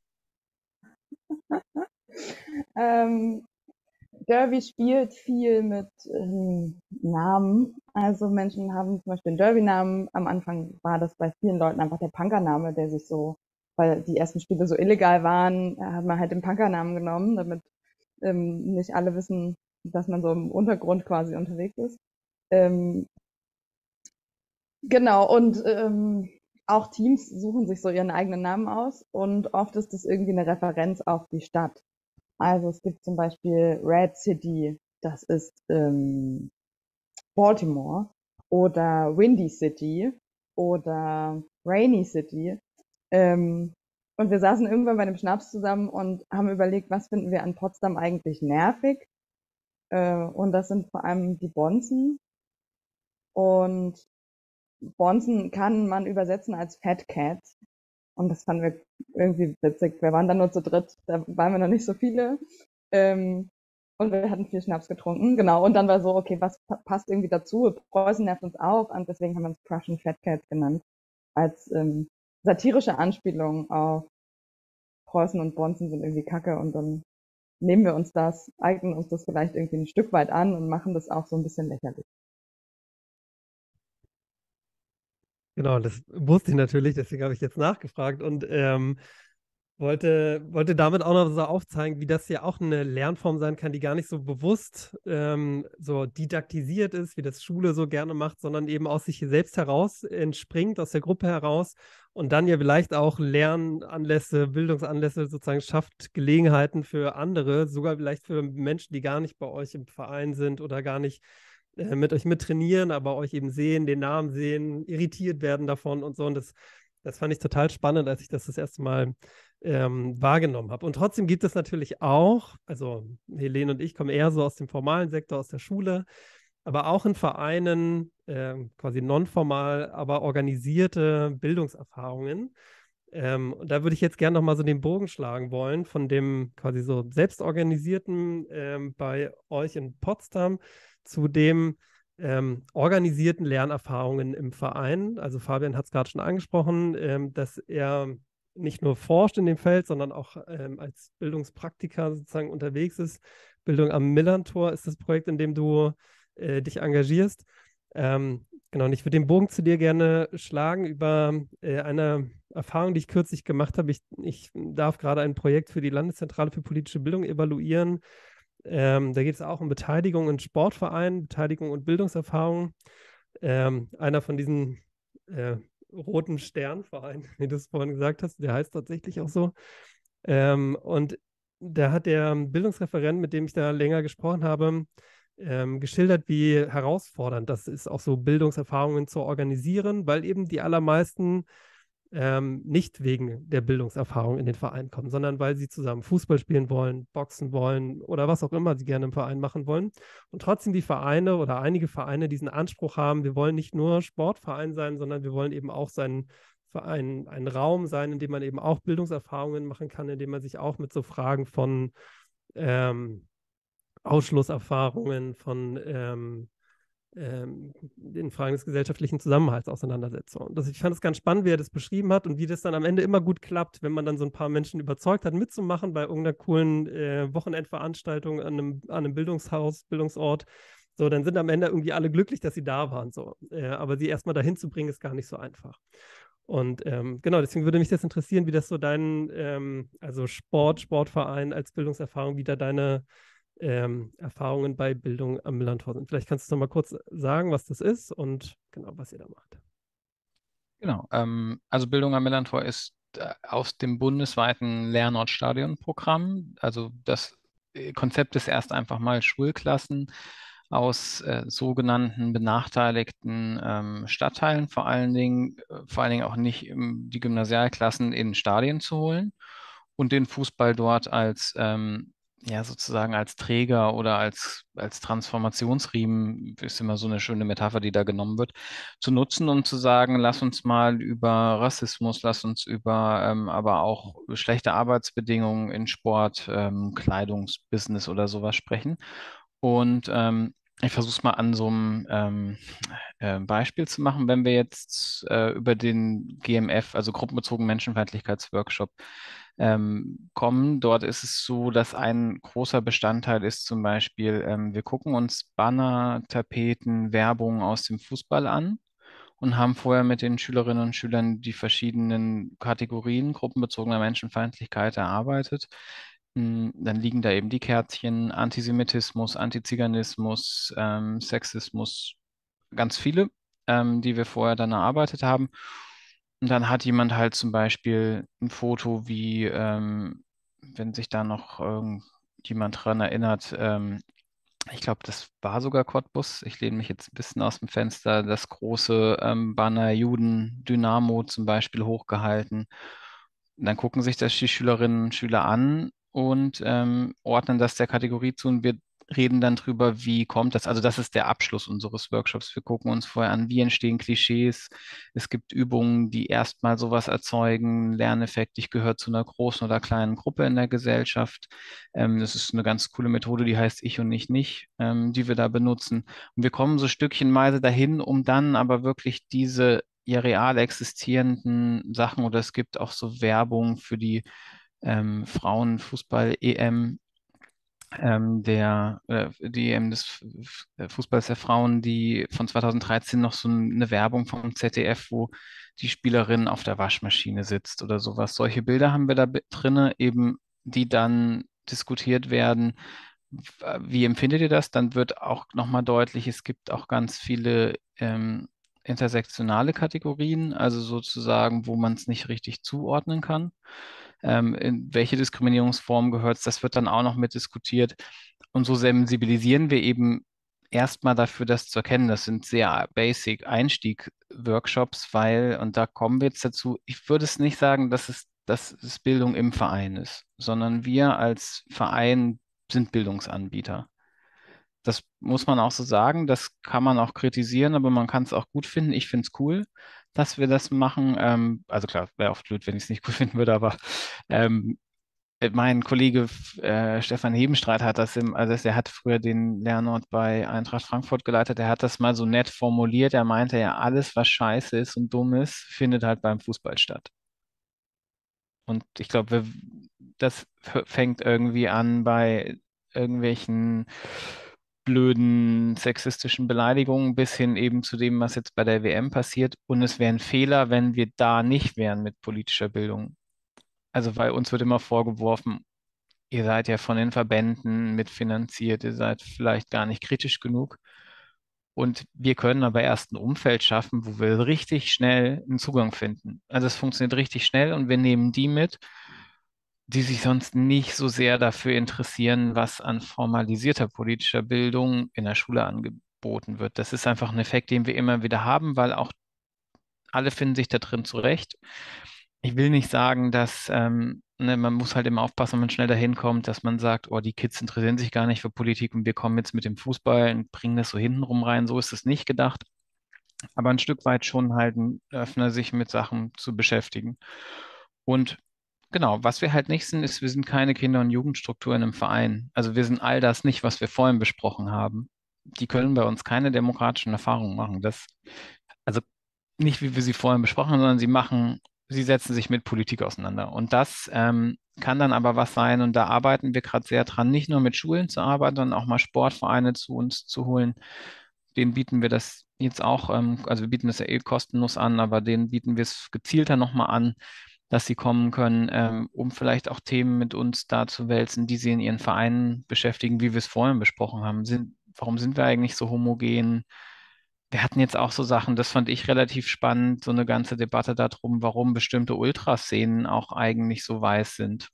Ähm, Derby spielt viel mit ähm, Namen. Also Menschen haben zum Beispiel einen Derby-Namen. Am Anfang war das bei vielen Leuten einfach der Punker-Name, der sich so, weil die ersten Spiele so illegal waren, hat man halt den Punker-Namen genommen, damit ähm, nicht alle wissen, dass man so im Untergrund quasi unterwegs ist. Ähm, genau, und ähm, auch Teams suchen sich so ihren eigenen Namen aus und oft ist das irgendwie eine Referenz auf die Stadt. Also es gibt zum Beispiel Red City, das ist ähm, Baltimore, oder Windy City oder Rainy City. Ähm, und wir saßen irgendwann bei einem Schnaps zusammen und haben überlegt, was finden wir an Potsdam eigentlich nervig. Äh, und das sind vor allem die Bonzen. Und Bonzen kann man übersetzen als Fat Cats. Und das fanden wir irgendwie witzig. Wir waren dann nur zu dritt, da waren wir noch nicht so viele. Ähm, und wir hatten viel Schnaps getrunken, genau. Und dann war so, okay, was pa passt irgendwie dazu? Preußen nervt uns auch und deswegen haben wir uns Prussian Fat Cats genannt. Als ähm, satirische Anspielung auf Preußen und Bonzen sind irgendwie Kacke und dann nehmen wir uns das, eignen uns das vielleicht irgendwie ein Stück weit an und machen das auch so ein bisschen lächerlich. Genau, das wusste ich natürlich, deswegen habe ich jetzt nachgefragt und ähm, wollte, wollte damit auch noch so aufzeigen, wie das ja auch eine Lernform sein kann, die gar nicht so bewusst ähm, so didaktisiert ist, wie das Schule so gerne macht, sondern eben aus sich selbst heraus entspringt, aus der Gruppe heraus und dann ja vielleicht auch Lernanlässe, Bildungsanlässe sozusagen schafft, Gelegenheiten für andere, sogar vielleicht für Menschen, die gar nicht bei euch im Verein sind oder gar nicht äh, mit euch mittrainieren, aber euch eben sehen, den Namen sehen, irritiert werden davon und so. Und das, das fand ich total spannend, als ich das das erste Mal ähm, wahrgenommen habe. Und trotzdem gibt es natürlich auch, also Helene und ich kommen eher so aus dem formalen Sektor, aus der Schule, aber auch in Vereinen, äh, quasi nonformal, aber organisierte Bildungserfahrungen. Ähm, und da würde ich jetzt gerne nochmal so den Bogen schlagen wollen von dem quasi so selbstorganisierten ähm, bei euch in Potsdam zu dem ähm, organisierten Lernerfahrungen im Verein. Also Fabian hat es gerade schon angesprochen, ähm, dass er nicht nur forscht in dem Feld, sondern auch ähm, als Bildungspraktiker sozusagen unterwegs ist. Bildung am Millantor ist das Projekt, in dem du äh, dich engagierst. Ähm, genau, und ich würde den Bogen zu dir gerne schlagen über äh, eine Erfahrung, die ich kürzlich gemacht habe. Ich, ich darf gerade ein Projekt für die Landeszentrale für politische Bildung evaluieren. Ähm, da geht es auch um Beteiligung in Sportvereinen, Beteiligung und Bildungserfahrung. Ähm, einer von diesen äh, roten Sternvereinen, wie du es vorhin gesagt hast, der heißt tatsächlich auch so. Ähm, und da hat der Bildungsreferent, mit dem ich da länger gesprochen habe, ähm, geschildert, wie herausfordernd das ist, auch so Bildungserfahrungen zu organisieren, weil eben die allermeisten ähm, nicht wegen der Bildungserfahrung in den Verein kommen, sondern weil sie zusammen Fußball spielen wollen, boxen wollen oder was auch immer sie gerne im Verein machen wollen. Und trotzdem die Vereine oder einige Vereine diesen Anspruch haben, wir wollen nicht nur Sportverein sein, sondern wir wollen eben auch sein Verein, ein Raum sein, in dem man eben auch Bildungserfahrungen machen kann, in dem man sich auch mit so Fragen von ähm, Ausschlusserfahrungen, von ähm, ähm, den Fragen des gesellschaftlichen Zusammenhalts auseinandersetzt. Und das, ich fand es ganz spannend, wie er das beschrieben hat und wie das dann am Ende immer gut klappt, wenn man dann so ein paar Menschen überzeugt hat, mitzumachen bei irgendeiner coolen äh, Wochenendveranstaltung an einem, an einem Bildungshaus, Bildungsort. So, dann sind am Ende irgendwie alle glücklich, dass sie da waren. So. Äh, aber sie erstmal dahin zu bringen, ist gar nicht so einfach. Und ähm, genau, deswegen würde mich das interessieren, wie das so dein, ähm, also Sport, Sportverein als Bildungserfahrung, wie da deine ähm, Erfahrungen bei Bildung am Millantor sind. Vielleicht kannst du noch mal kurz sagen, was das ist und genau, was ihr da macht. Genau. Ähm, also Bildung am Millantor ist äh, aus dem bundesweiten Lernortstadionprogramm. Also das äh, Konzept ist erst einfach mal Schulklassen aus äh, sogenannten benachteiligten ähm, Stadtteilen, vor allen Dingen, äh, vor allen Dingen auch nicht ähm, die Gymnasialklassen in Stadien zu holen und den Fußball dort als ähm, ja, sozusagen als Träger oder als, als Transformationsriemen, ist immer so eine schöne Metapher, die da genommen wird, zu nutzen, um zu sagen, lass uns mal über Rassismus, lass uns über ähm, aber auch schlechte Arbeitsbedingungen in Sport, ähm, Kleidungsbusiness oder sowas sprechen. Und ähm, ich versuche es mal an so einem ähm, äh, Beispiel zu machen. Wenn wir jetzt äh, über den G M F, also gruppenbezogenen Menschenfeindlichkeitsworkshop, ähm, kommen, dort ist es so, dass ein großer Bestandteil ist zum Beispiel, ähm, wir gucken uns Banner, Tapeten, Werbung aus dem Fußball an und haben vorher mit den Schülerinnen und Schülern die verschiedenen Kategorien gruppenbezogener Menschenfeindlichkeit erarbeitet. Mm, Dann liegen da eben die Kärtchen, Antisemitismus, Antiziganismus, ähm, Sexismus, ganz viele, ähm, die wir vorher dann erarbeitet haben. Und dann hat jemand halt zum Beispiel ein Foto, wie, ähm, wenn sich da noch irgendjemand dran erinnert, ähm, ich glaube, das war sogar Cottbus. Ich lehne mich jetzt ein bisschen aus dem Fenster. Das große ähm, Banner Juden Dynamo zum Beispiel hochgehalten. Und dann gucken sich das die Schülerinnen und Schüler an und ähm, ordnen das der Kategorie zu und wir reden dann drüber, wie kommt das. Also das ist der Abschluss unseres Workshops. Wir gucken uns vorher an, wie entstehen Klischees. Es gibt Übungen, die erstmal sowas erzeugen, Lerneffekt. Ich gehöre zu einer großen oder kleinen Gruppe in der Gesellschaft. Ähm, das ist eine ganz coole Methode, die heißt Ich und ich nicht, ähm, die wir da benutzen. Und wir kommen so stückchenweise dahin, um dann aber wirklich diese ja real existierenden Sachen oder es gibt auch so Werbung für die ähm, Frauenfußball-E M, ähm, der, äh, die E M des F- F- Fußballs der Frauen, die von zweitausenddreizehn noch so eine Werbung vom Z D F, wo die Spielerin auf der Waschmaschine sitzt oder sowas. Solche Bilder haben wir da be- drinne, eben, die dann diskutiert werden. W- Wie empfindet ihr das? Dann wird auch nochmal deutlich, es gibt auch ganz viele ähm, intersektionale Kategorien, also sozusagen, wo man es nicht richtig zuordnen kann. Ähm, in welche Diskriminierungsform gehört es? Das wird dann auch noch mit diskutiert. Und so sensibilisieren wir eben erstmal dafür, das zu erkennen. Das sind sehr basic Einstieg-Workshops, weil, und da kommen wir jetzt dazu, ich würde es nicht sagen, dass es, dass es Bildung im Verein ist, sondern wir als Verein sind Bildungsanbieter. Das muss man auch so sagen, das kann man auch kritisieren, aber man kann es auch gut finden. Ich finde es cool, dass wir das machen. Ähm, also klar, wäre auch blöd, wenn ich es nicht gut finden würde, aber ähm, mein Kollege äh, Stefan Hebenstreit hat das im, also er hat früher den Lernort bei Eintracht Frankfurt geleitet, er hat das mal so nett formuliert. Er meinte ja, alles, was scheiße ist und dumm ist, findet halt beim Fußball statt. Und ich glaube, das f- fängt irgendwie an bei irgendwelchen blöden sexistischen Beleidigungen bis hin eben zu dem, was jetzt bei der W M passiert. Und es wäre ein Fehler, wenn wir da nicht wären mit politischer Bildung. Also, weil uns wird immer vorgeworfen, ihr seid ja von den Verbänden mitfinanziert, ihr seid vielleicht gar nicht kritisch genug. Und wir können aber erst ein Umfeld schaffen, wo wir richtig schnell einen Zugang finden. Also es funktioniert richtig schnell und wir nehmen die mit, die sich sonst nicht so sehr dafür interessieren, was an formalisierter politischer Bildung in der Schule angeboten wird. Das ist einfach ein Effekt, den wir immer wieder haben, weil auch alle finden sich da drin zurecht. Ich will nicht sagen, dass ähm, ne, man muss halt immer aufpassen, wenn man schnell dahin kommt, dass man sagt, oh, die Kids interessieren sich gar nicht für Politik und wir kommen jetzt mit dem Fußball und bringen das so hintenrum rein. So ist es nicht gedacht, aber ein Stück weit schon halt ein Öffner, sich mit Sachen zu beschäftigen. Und genau, was wir halt nicht sind, ist, wir sind keine Kinder- und Jugendstruktur in einem Verein. Also wir sind all das nicht, was wir vorhin besprochen haben. Die können bei uns keine demokratischen Erfahrungen machen. Das, also nicht, wie wir sie vorhin besprochen haben, sondern sie machen, sie setzen sich mit Politik auseinander. Und das ähm, kann dann aber was sein, und da arbeiten wir gerade sehr dran, nicht nur mit Schulen zu arbeiten, sondern auch mal Sportvereine zu uns zu holen. Denen bieten wir das jetzt auch, ähm, also wir bieten das ja eh kostenlos an, aber denen bieten wir es gezielter nochmal an, dass sie kommen können, ähm, um vielleicht auch Themen mit uns da zu wälzen, die sie in ihren Vereinen beschäftigen, wie wir es vorhin besprochen haben. Sind, warum sind wir eigentlich so homogen? Wir hatten jetzt auch so Sachen, das fand ich relativ spannend, so eine ganze Debatte darum, warum bestimmte Ultraszenen auch eigentlich so weiß sind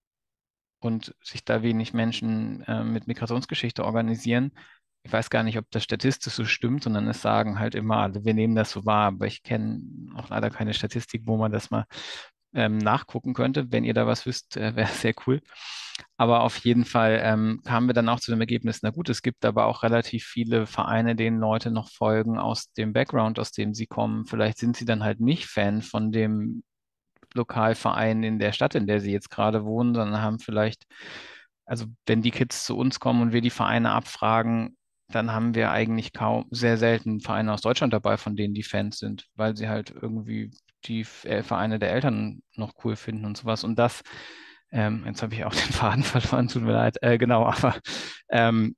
und sich da wenig Menschen äh, mit Migrationsgeschichte organisieren. Ich weiß gar nicht, ob das statistisch so stimmt, sondern es sagen halt immer alle, wir nehmen das so wahr, aber ich kenne auch leider keine Statistik, wo man das mal ähm, nachgucken könnte. Wenn ihr da was wisst, äh, wäre sehr cool. Aber auf jeden Fall ähm, kamen wir dann auch zu dem Ergebnis, na gut, es gibt aber auch relativ viele Vereine, denen Leute noch folgen aus dem Background, aus dem sie kommen. Vielleicht sind sie dann halt nicht Fan von dem Lokalverein in der Stadt, in der sie jetzt gerade wohnen, sondern haben vielleicht, also wenn die Kids zu uns kommen und wir die Vereine abfragen, dann haben wir eigentlich kaum, sehr selten Vereine aus Deutschland dabei, von denen die Fans sind, weil sie halt irgendwie die äh, Vereine der Eltern noch cool finden und sowas. Und das, ähm, jetzt habe ich auch den Faden verloren, tut mir leid, äh, genau, aber ähm,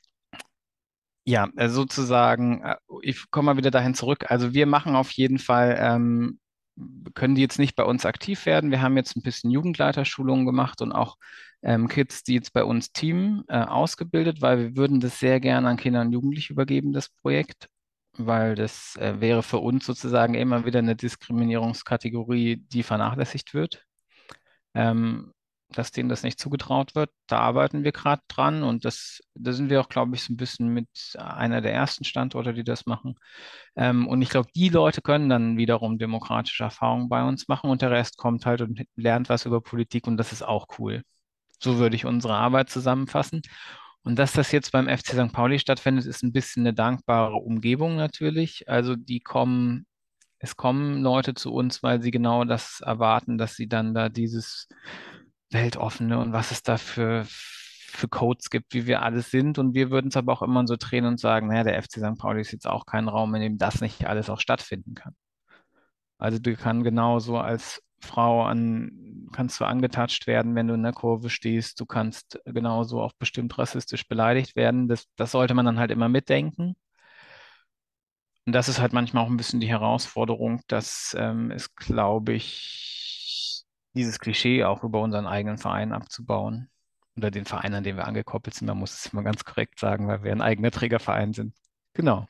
ja, äh, sozusagen, äh, ich komme mal wieder dahin zurück. Also wir machen auf jeden Fall, ähm, können die jetzt nicht bei uns aktiv werden. Wir haben jetzt ein bisschen Jugendleiterschulungen gemacht und auch ähm, Kids, die jetzt bei uns Team äh, ausgebildet, weil wir würden das sehr gerne an Kinder und Jugendliche übergeben, das Projekt, weil das äh, wäre für uns sozusagen immer wieder eine Diskriminierungskategorie, die vernachlässigt wird. Ähm, dass denen das nicht zugetraut wird. Da arbeiten wir gerade dran, und das, da sind wir auch, glaube ich, so ein bisschen mit einer der ersten Standorte, die das machen. Ähm, und ich glaube, die Leute können dann wiederum demokratische Erfahrungen bei uns machen, und der Rest kommt halt und lernt was über Politik, und das ist auch cool. So würde ich unsere Arbeit zusammenfassen. Und dass das jetzt beim F C Sankt Pauli stattfindet, ist ein bisschen eine dankbare Umgebung natürlich. Also die kommen, es kommen Leute zu uns, weil sie genau das erwarten, dass sie dann da dieses Weltoffene und was es da für, für Codes gibt, wie wir alles sind. Und wir würden es aber auch immer so drehen und sagen, naja, der F C Sankt Pauli ist jetzt auch kein Raum, in dem das nicht alles auch stattfinden kann. Also du kannst genauso als Frau an, kannst du angetatscht werden, wenn du in der Kurve stehst. Du kannst genauso auch bestimmt rassistisch beleidigt werden. Das, das sollte man dann halt immer mitdenken. Und das ist halt manchmal auch ein bisschen die Herausforderung, dass ähm, es, glaube ich, dieses Klischee auch über unseren eigenen Verein abzubauen. Oder den Verein, an dem wir angekoppelt sind. Man muss es immer ganz korrekt sagen, weil wir ein eigener Trägerverein sind. Genau.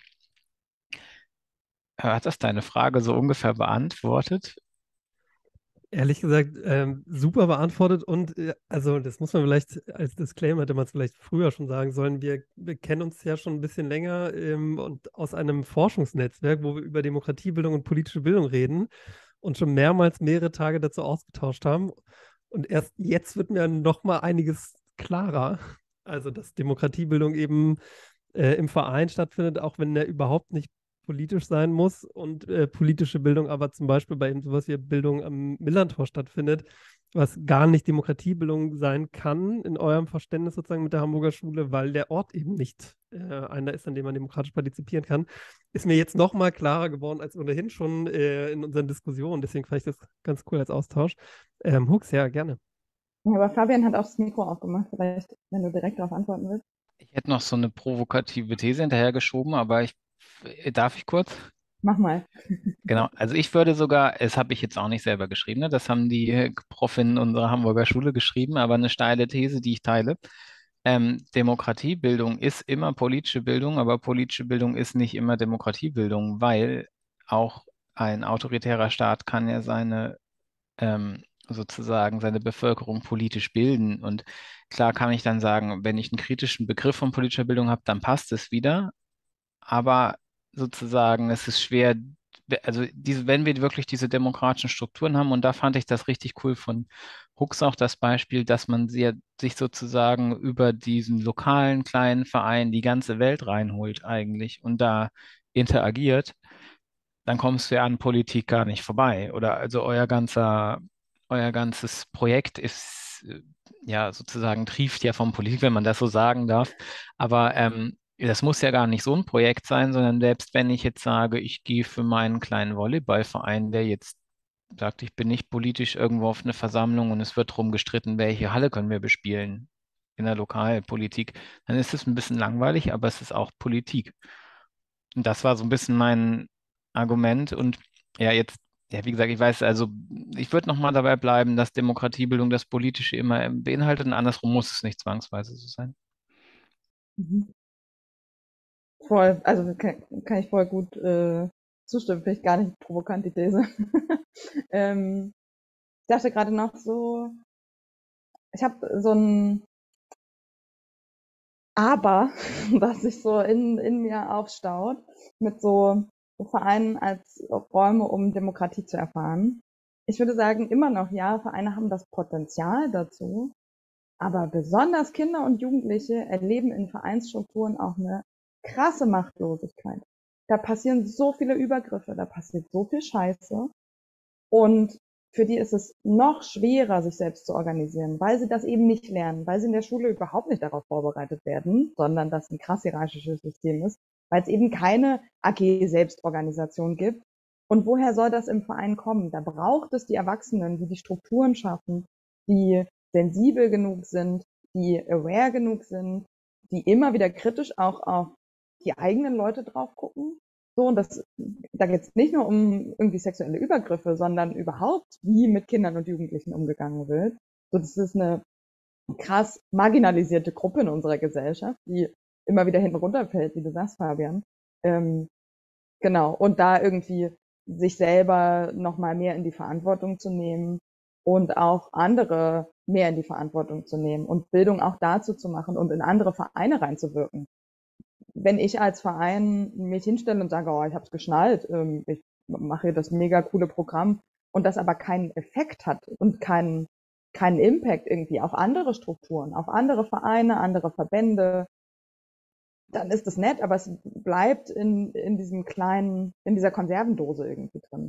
Hat das deine Frage so ungefähr beantwortet? Ehrlich gesagt, ähm, super beantwortet und äh, also das muss man vielleicht als Disclaimer, hätte man es vielleicht früher schon sagen sollen. Wir, wir kennen uns ja schon ein bisschen länger ähm, und aus einem Forschungsnetzwerk, wo wir über Demokratiebildung und politische Bildung reden und schon mehrmals mehrere Tage dazu ausgetauscht haben. Und erst jetzt wird mir noch mal einiges klarer. Also, dass Demokratiebildung eben äh, im Verein stattfindet, auch wenn der überhaupt nicht politisch sein muss und äh, politische Bildung aber zum Beispiel bei eben sowas wie Bildung am Millantor stattfindet. was gar nicht Demokratiebildung sein kann in eurem Verständnis sozusagen mit der Hamburger Schule, weil der Ort eben nicht äh, einer ist, an dem man demokratisch partizipieren kann, ist mir jetzt noch mal klarer geworden als ohnehin schon äh, in unseren Diskussionen. Deswegen fand ich das ganz cool als Austausch. Ähm, Hux, ja, gerne. Ja, aber Fabian hat auch das Mikro aufgemacht. Vielleicht, wenn du direkt darauf antworten willst. Ich hätte noch so eine provokative These hinterhergeschoben, aber ich, äh, darf ich kurz? Mach mal. Genau, also ich würde sogar, das habe ich jetzt auch nicht selber geschrieben, ne? Das haben die äh, Profinnen unserer Hamburger Schule geschrieben, aber eine steile These, die ich teile. Ähm, Demokratiebildung ist immer politische Bildung, aber politische Bildung ist nicht immer Demokratiebildung, weil auch ein autoritärer Staat kann ja seine ähm, sozusagen seine Bevölkerung politisch bilden. Und klar kann ich dann sagen, wenn ich einen kritischen Begriff von politischer Bildung habe, dann passt es wieder. Aber sozusagen, es ist schwer, also diese, wenn wir wirklich diese demokratischen Strukturen haben, und da fand ich das richtig cool von Hux auch das Beispiel, dass man sie, sich sozusagen über diesen lokalen kleinen Verein die ganze Welt reinholt eigentlich und da interagiert, dann kommst du ja an Politik gar nicht vorbei. Oder also euer ganzer, euer ganzes Projekt ist äh, ja sozusagen trieft ja von Politik, wenn man das so sagen darf. Aber ähm, das muss ja gar nicht so ein Projekt sein, sondern selbst wenn ich jetzt sage, ich gehe für meinen kleinen Volleyballverein, der jetzt sagt, ich bin nicht politisch irgendwo auf eine Versammlung und es wird darum gestritten, welche Halle können wir bespielen in der Lokalpolitik, dann ist es ein bisschen langweilig, aber es ist auch Politik. Und das war so ein bisschen mein Argument. Und ja, jetzt, ja, wie gesagt, ich weiß, also ich würde nochmal dabei bleiben, dass Demokratiebildung das Politische immer beinhaltet und andersrum muss es nicht zwangsweise so sein. Mhm. Voll, also kann, kann ich voll gut äh, zustimmen. Finde ich gar nicht provokant, die These. ähm, ich dachte gerade noch so, ich habe so ein Aber, was sich so in, in mir aufstaut, mit so Vereinen als Räume, um Demokratie zu erfahren. Ich würde sagen, immer noch, ja, Vereine haben das Potenzial dazu, aber besonders Kinder und Jugendliche erleben in Vereinsstrukturen auch eine krasse Machtlosigkeit. Da passieren so viele Übergriffe, da passiert so viel Scheiße. Und für die ist es noch schwerer, sich selbst zu organisieren, weil sie das eben nicht lernen, weil sie in der Schule überhaupt nicht darauf vorbereitet werden, sondern das ein krass hierarchisches System ist, weil es eben keine A G-Selbstorganisation gibt. Und woher soll das im Verein kommen? Da braucht es die Erwachsenen, die die Strukturen schaffen, die sensibel genug sind, die aware genug sind, die immer wieder kritisch auch auf die eigenen Leute drauf gucken. So, und das, da geht es nicht nur um irgendwie sexuelle Übergriffe, sondern überhaupt, wie mit Kindern und Jugendlichen umgegangen wird. So, das ist eine krass marginalisierte Gruppe in unserer Gesellschaft, die immer wieder hinten runterfällt, wie du sagst, Fabian. Ähm, genau. Und da irgendwie sich selber nochmal mehr in die Verantwortung zu nehmen und auch andere mehr in die Verantwortung zu nehmen und Bildung auch dazu zu machen und in andere Vereine reinzuwirken. Wenn ich als Verein mich hinstelle und sage, oh, ich habe es geschnallt, ähm, ich mache hier das mega coole Programm und das aber keinen Effekt hat und keinen keinen Impact irgendwie auf andere Strukturen, auf andere Vereine, andere Verbände, dann ist das nett, aber es bleibt in, in diesem kleinen, in dieser Konservendose irgendwie drin.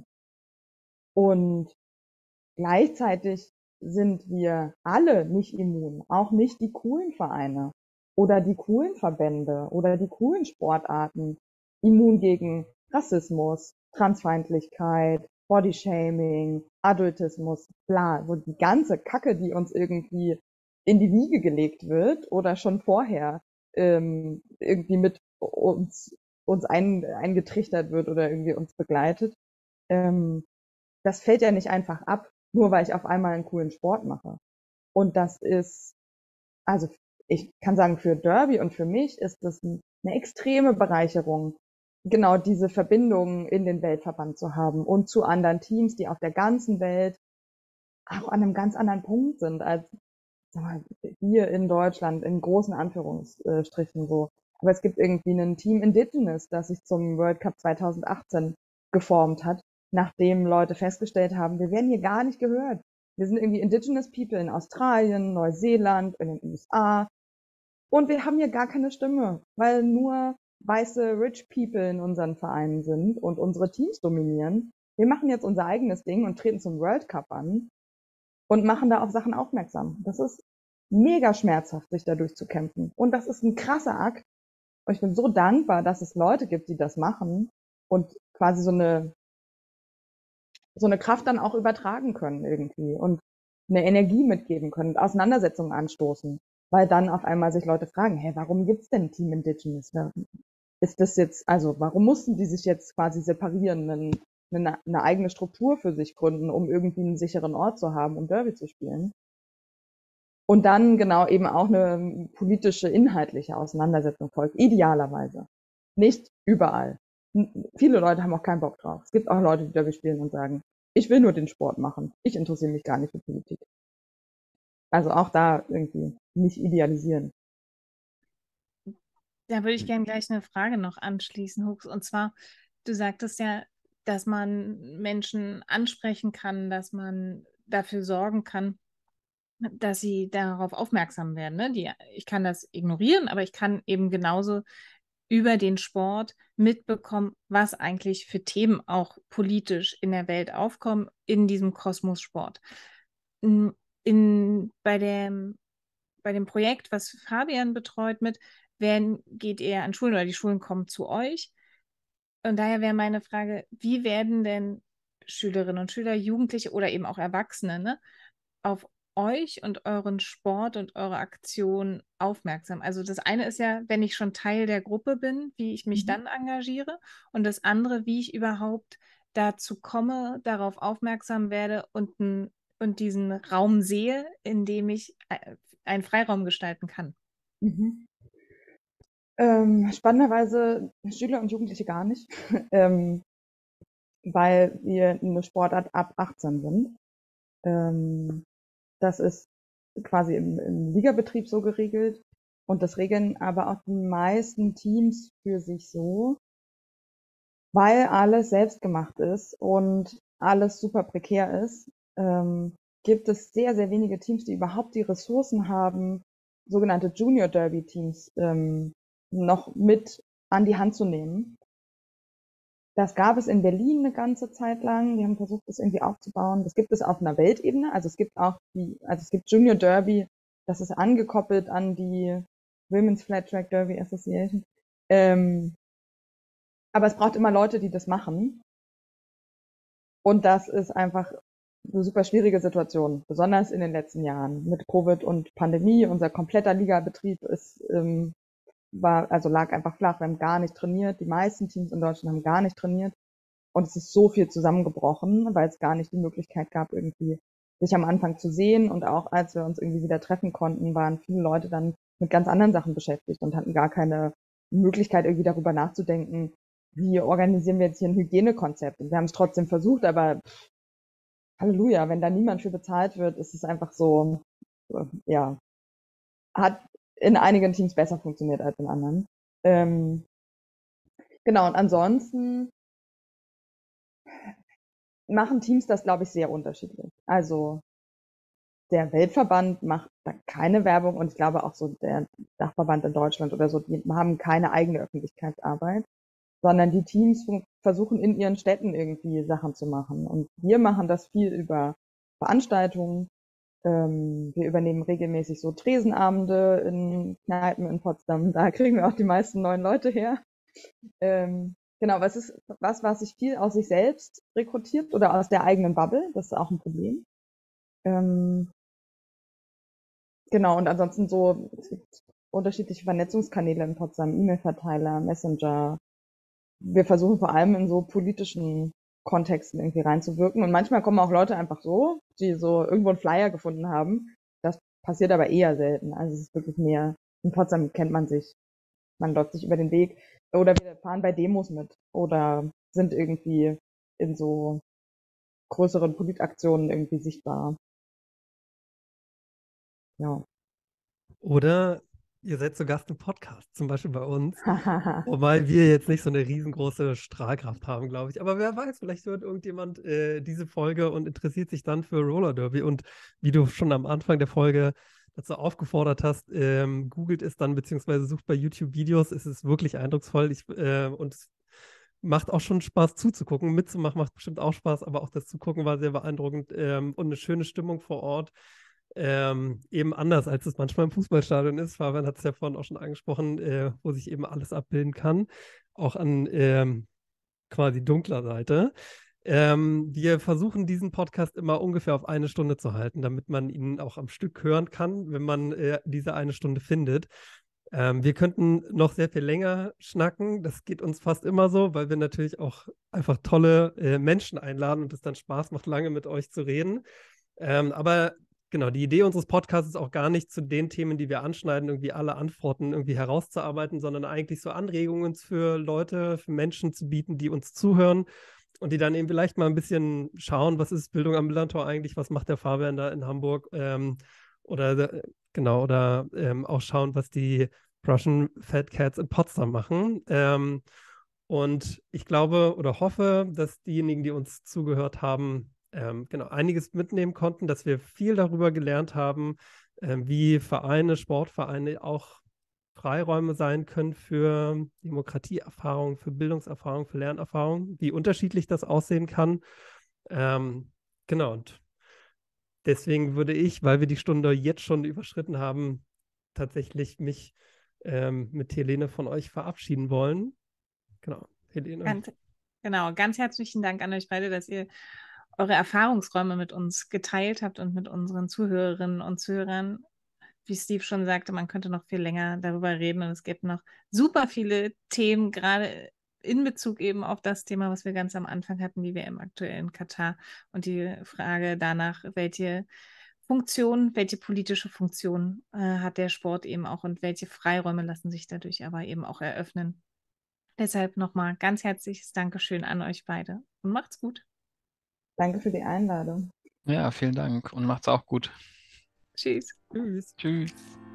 Und gleichzeitig sind wir alle nicht immun, auch nicht die coolen Vereine oder die coolen Verbände oder die coolen Sportarten immun gegen Rassismus, Transfeindlichkeit, Bodyshaming, Adultismus, bla, so die ganze Kacke, die uns irgendwie in die Wiege gelegt wird oder schon vorher ähm, irgendwie mit uns uns ein, eingetrichtert wird oder irgendwie uns begleitet. Ähm, das fällt ja nicht einfach ab, nur weil ich auf einmal einen coolen Sport mache. Und das ist, also ich kann sagen, für Derby und für mich ist das eine extreme Bereicherung, genau diese Verbindung in den Weltverband zu haben und zu anderen Teams, die auf der ganzen Welt auch an einem ganz anderen Punkt sind als sag mal, hier in Deutschland, in großen Anführungsstrichen so. Aber es gibt irgendwie ein Team Indigenous, das sich zum World Cup zweitausendachtzehn geformt hat, nachdem Leute festgestellt haben, wir werden hier gar nicht gehört. Wir sind irgendwie Indigenous People in Australien, Neuseeland, in den U S A und wir haben hier gar keine Stimme, weil nur weiße Rich People in unseren Vereinen sind und unsere Teams dominieren. Wir machen jetzt unser eigenes Ding und treten zum World Cup an. und machen da auf Sachen aufmerksam. Das ist mega schmerzhaft, sich da durchzukämpfen. Und das ist ein krasser Akt. Und ich bin so dankbar, dass es Leute gibt, die das machen und quasi so eine, so eine Kraft dann auch übertragen können irgendwie und eine Energie mitgeben können und Auseinandersetzungen anstoßen. Weil dann auf einmal sich Leute fragen, hey, warum gibt's denn Team Indigenous? Ist das jetzt, also warum mussten die sich jetzt quasi separieren, eine, eine, eine eigene Struktur für sich gründen, um irgendwie einen sicheren Ort zu haben, um Derby zu spielen? Und dann genau eben auch eine politische, inhaltliche Auseinandersetzung folgt, idealerweise. Nicht überall. Viele Leute haben auch keinen Bock drauf. Es gibt auch Leute, die Derby spielen und sagen, ich will nur den Sport machen. Ich interessiere mich gar nicht für Politik. Also auch da irgendwie nicht idealisieren. Da würde ich gerne gleich eine Frage noch anschließen, Hux. Und zwar, du sagtest ja, dass man Menschen ansprechen kann, dass man dafür sorgen kann, dass sie darauf aufmerksam werden. Ne? Die, ich kann das ignorieren, aber ich kann eben genauso über den Sport mitbekommen, was eigentlich für Themen auch politisch in der Welt aufkommen, in diesem Kosmos Sport. In, in, bei, dem, bei dem Projekt, was Fabian betreut mit, werden, geht ihr an Schulen oder die Schulen kommen zu euch. Und daher wäre meine Frage, wie werden denn Schülerinnen und Schüler, Jugendliche oder eben auch Erwachsene ne, auf euch und euren Sport und eure Aktion aufmerksam? Also das eine ist ja, wenn ich schon Teil der Gruppe bin, wie ich mich Mhm. dann engagiere. Und das andere, wie ich überhaupt dazu komme, darauf aufmerksam werde und, n, und diesen Raum sehe, in dem ich äh, einen Freiraum gestalten kann. Mhm. Ähm, spannenderweise Schüler und Jugendliche gar nicht, ähm, weil wir eine Sportart ab achtzehn sind. Ähm, das ist quasi im, im Ligabetrieb so geregelt und das regeln aber auch die meisten Teams für sich so, weil alles selbst gemacht ist und alles super prekär ist, ähm, gibt es sehr, sehr wenige Teams, die überhaupt die Ressourcen haben, sogenannte Junior Derby Teams ähm, noch mit an die Hand zu nehmen. Das gab es in Berlin eine ganze Zeit lang. Die haben versucht, das irgendwie aufzubauen. Das gibt es auf einer Weltebene. Also es gibt auch die, also es gibt Junior Derby, das ist angekoppelt an die Women's Flat Track Derby Association. Ähm, aber es braucht immer Leute, die das machen. Und das ist einfach eine super schwierige Situation, besonders in den letzten Jahren mit Covid und Pandemie. Unser kompletter Ligabetrieb ist, ähm, war, also lag einfach flach. Wir haben gar nicht trainiert. Die meisten Teams in Deutschland haben gar nicht trainiert. Und es ist so viel zusammengebrochen, weil es gar nicht die Möglichkeit gab, irgendwie sich am Anfang zu sehen. Und auch als wir uns irgendwie wieder treffen konnten, waren viele Leute dann mit ganz anderen Sachen beschäftigt und hatten gar keine Möglichkeit, irgendwie darüber nachzudenken, wie organisieren wir jetzt hier ein Hygienekonzept. Und wir haben es trotzdem versucht, aber pff, Halleluja, wenn da niemand für bezahlt wird, ist es einfach so, ja, hat in einigen Teams besser funktioniert als in anderen. Ähm, genau, und ansonsten machen Teams das, glaube ich, sehr unterschiedlich. Also der Weltverband macht da keine Werbung und ich glaube auch so der Dachverband in Deutschland oder so, die haben keine eigene Öffentlichkeitsarbeit, sondern die Teams versuchen in ihren Städten irgendwie Sachen zu machen. Und wir machen das viel über Veranstaltungen. Ähm, wir übernehmen regelmäßig so Tresenabende in Kneipen in Potsdam. Da kriegen wir auch die meisten neuen Leute her. Ähm, genau, was ist was, was sich viel aus sich selbst rekrutiert oder aus der eigenen Bubble. Das ist auch ein Problem. Ähm, genau, und ansonsten so, es gibt unterschiedliche Vernetzungskanäle in Potsdam, E-Mail-Verteiler, Messenger. Wir versuchen vor allem in so politischen Kontexten irgendwie reinzuwirken. Und manchmal kommen auch Leute einfach so, die so irgendwo einen Flyer gefunden haben. Das passiert aber eher selten. Also es ist wirklich mehr, in Potsdam kennt man sich. Man läuft sich über den Weg. Oder wir fahren bei Demos mit. Oder sind irgendwie in so größeren Politaktionen irgendwie sichtbar. Ja. Oder ihr seid zu Gast im Podcast, zum Beispiel bei uns. Wobei wir jetzt nicht so eine riesengroße Strahlkraft haben, glaube ich. Aber wer weiß, vielleicht hört irgendjemand äh, diese Folge und interessiert sich dann für Roller Derby. Und wie du schon am Anfang der Folge dazu aufgefordert hast, ähm, googelt es dann, beziehungsweise sucht bei YouTube Videos. Es ist wirklich eindrucksvoll. Ich, äh, und macht auch schon Spaß zuzugucken. Mitzumachen macht bestimmt auch Spaß, aber auch das Zugucken war sehr beeindruckend ähm, und eine schöne Stimmung vor Ort. Ähm, eben anders, als es manchmal im Fußballstadion ist. Fabian hat es ja vorhin auch schon angesprochen, äh, wo sich eben alles abbilden kann. Auch an ähm, quasi dunkler Seite. Ähm, wir versuchen diesen Podcast immer ungefähr auf eine Stunde zu halten, damit man ihn auch am Stück hören kann, wenn man äh, diese eine Stunde findet. Ähm, wir könnten noch sehr viel länger schnacken. Das geht uns fast immer so, weil wir natürlich auch einfach tolle äh, Menschen einladen und es dann Spaß macht, lange mit euch zu reden. Ähm, aber genau, die Idee unseres Podcasts ist auch gar nicht zu den Themen, die wir anschneiden, irgendwie alle Antworten irgendwie herauszuarbeiten, sondern eigentlich so Anregungen für Leute, für Menschen zu bieten, die uns zuhören und die dann eben vielleicht mal ein bisschen schauen, was ist Bildung am Millantor eigentlich, was macht der Fabian da in Hamburg ähm, oder äh, genau, oder ähm, auch schauen, was die Russian Fat Cats in Potsdam machen. Ähm, und ich glaube oder hoffe, dass diejenigen, die uns zugehört haben, ähm, genau einiges mitnehmen konnten, dass wir viel darüber gelernt haben, ähm, wie Vereine, Sportvereine auch Freiräume sein können für Demokratieerfahrung, für Bildungserfahrung, für Lernerfahrung, wie unterschiedlich das aussehen kann. Ähm, genau, und deswegen würde ich, weil wir die Stunde jetzt schon überschritten haben, tatsächlich mich ähm, mit Helene von euch verabschieden wollen. Genau, Helene. Ganz, genau, ganz herzlichen Dank an euch beide, dass ihr eure Erfahrungsräume mit uns geteilt habt und mit unseren Zuhörerinnen und Zuhörern. Wie Steve schon sagte, man könnte noch viel länger darüber reden und es gibt noch super viele Themen, gerade in Bezug eben auf das Thema, was wir ganz am Anfang hatten, die W M aktuell in Katar und die Frage danach, welche Funktion, welche politische Funktion äh, hat der Sport eben auch und welche Freiräume lassen sich dadurch aber eben auch eröffnen. Deshalb nochmal ganz herzliches Dankeschön an euch beide und macht's gut. Danke für die Einladung. Ja, vielen Dank und macht's auch gut. Tschüss. Tschüss. Tschüss.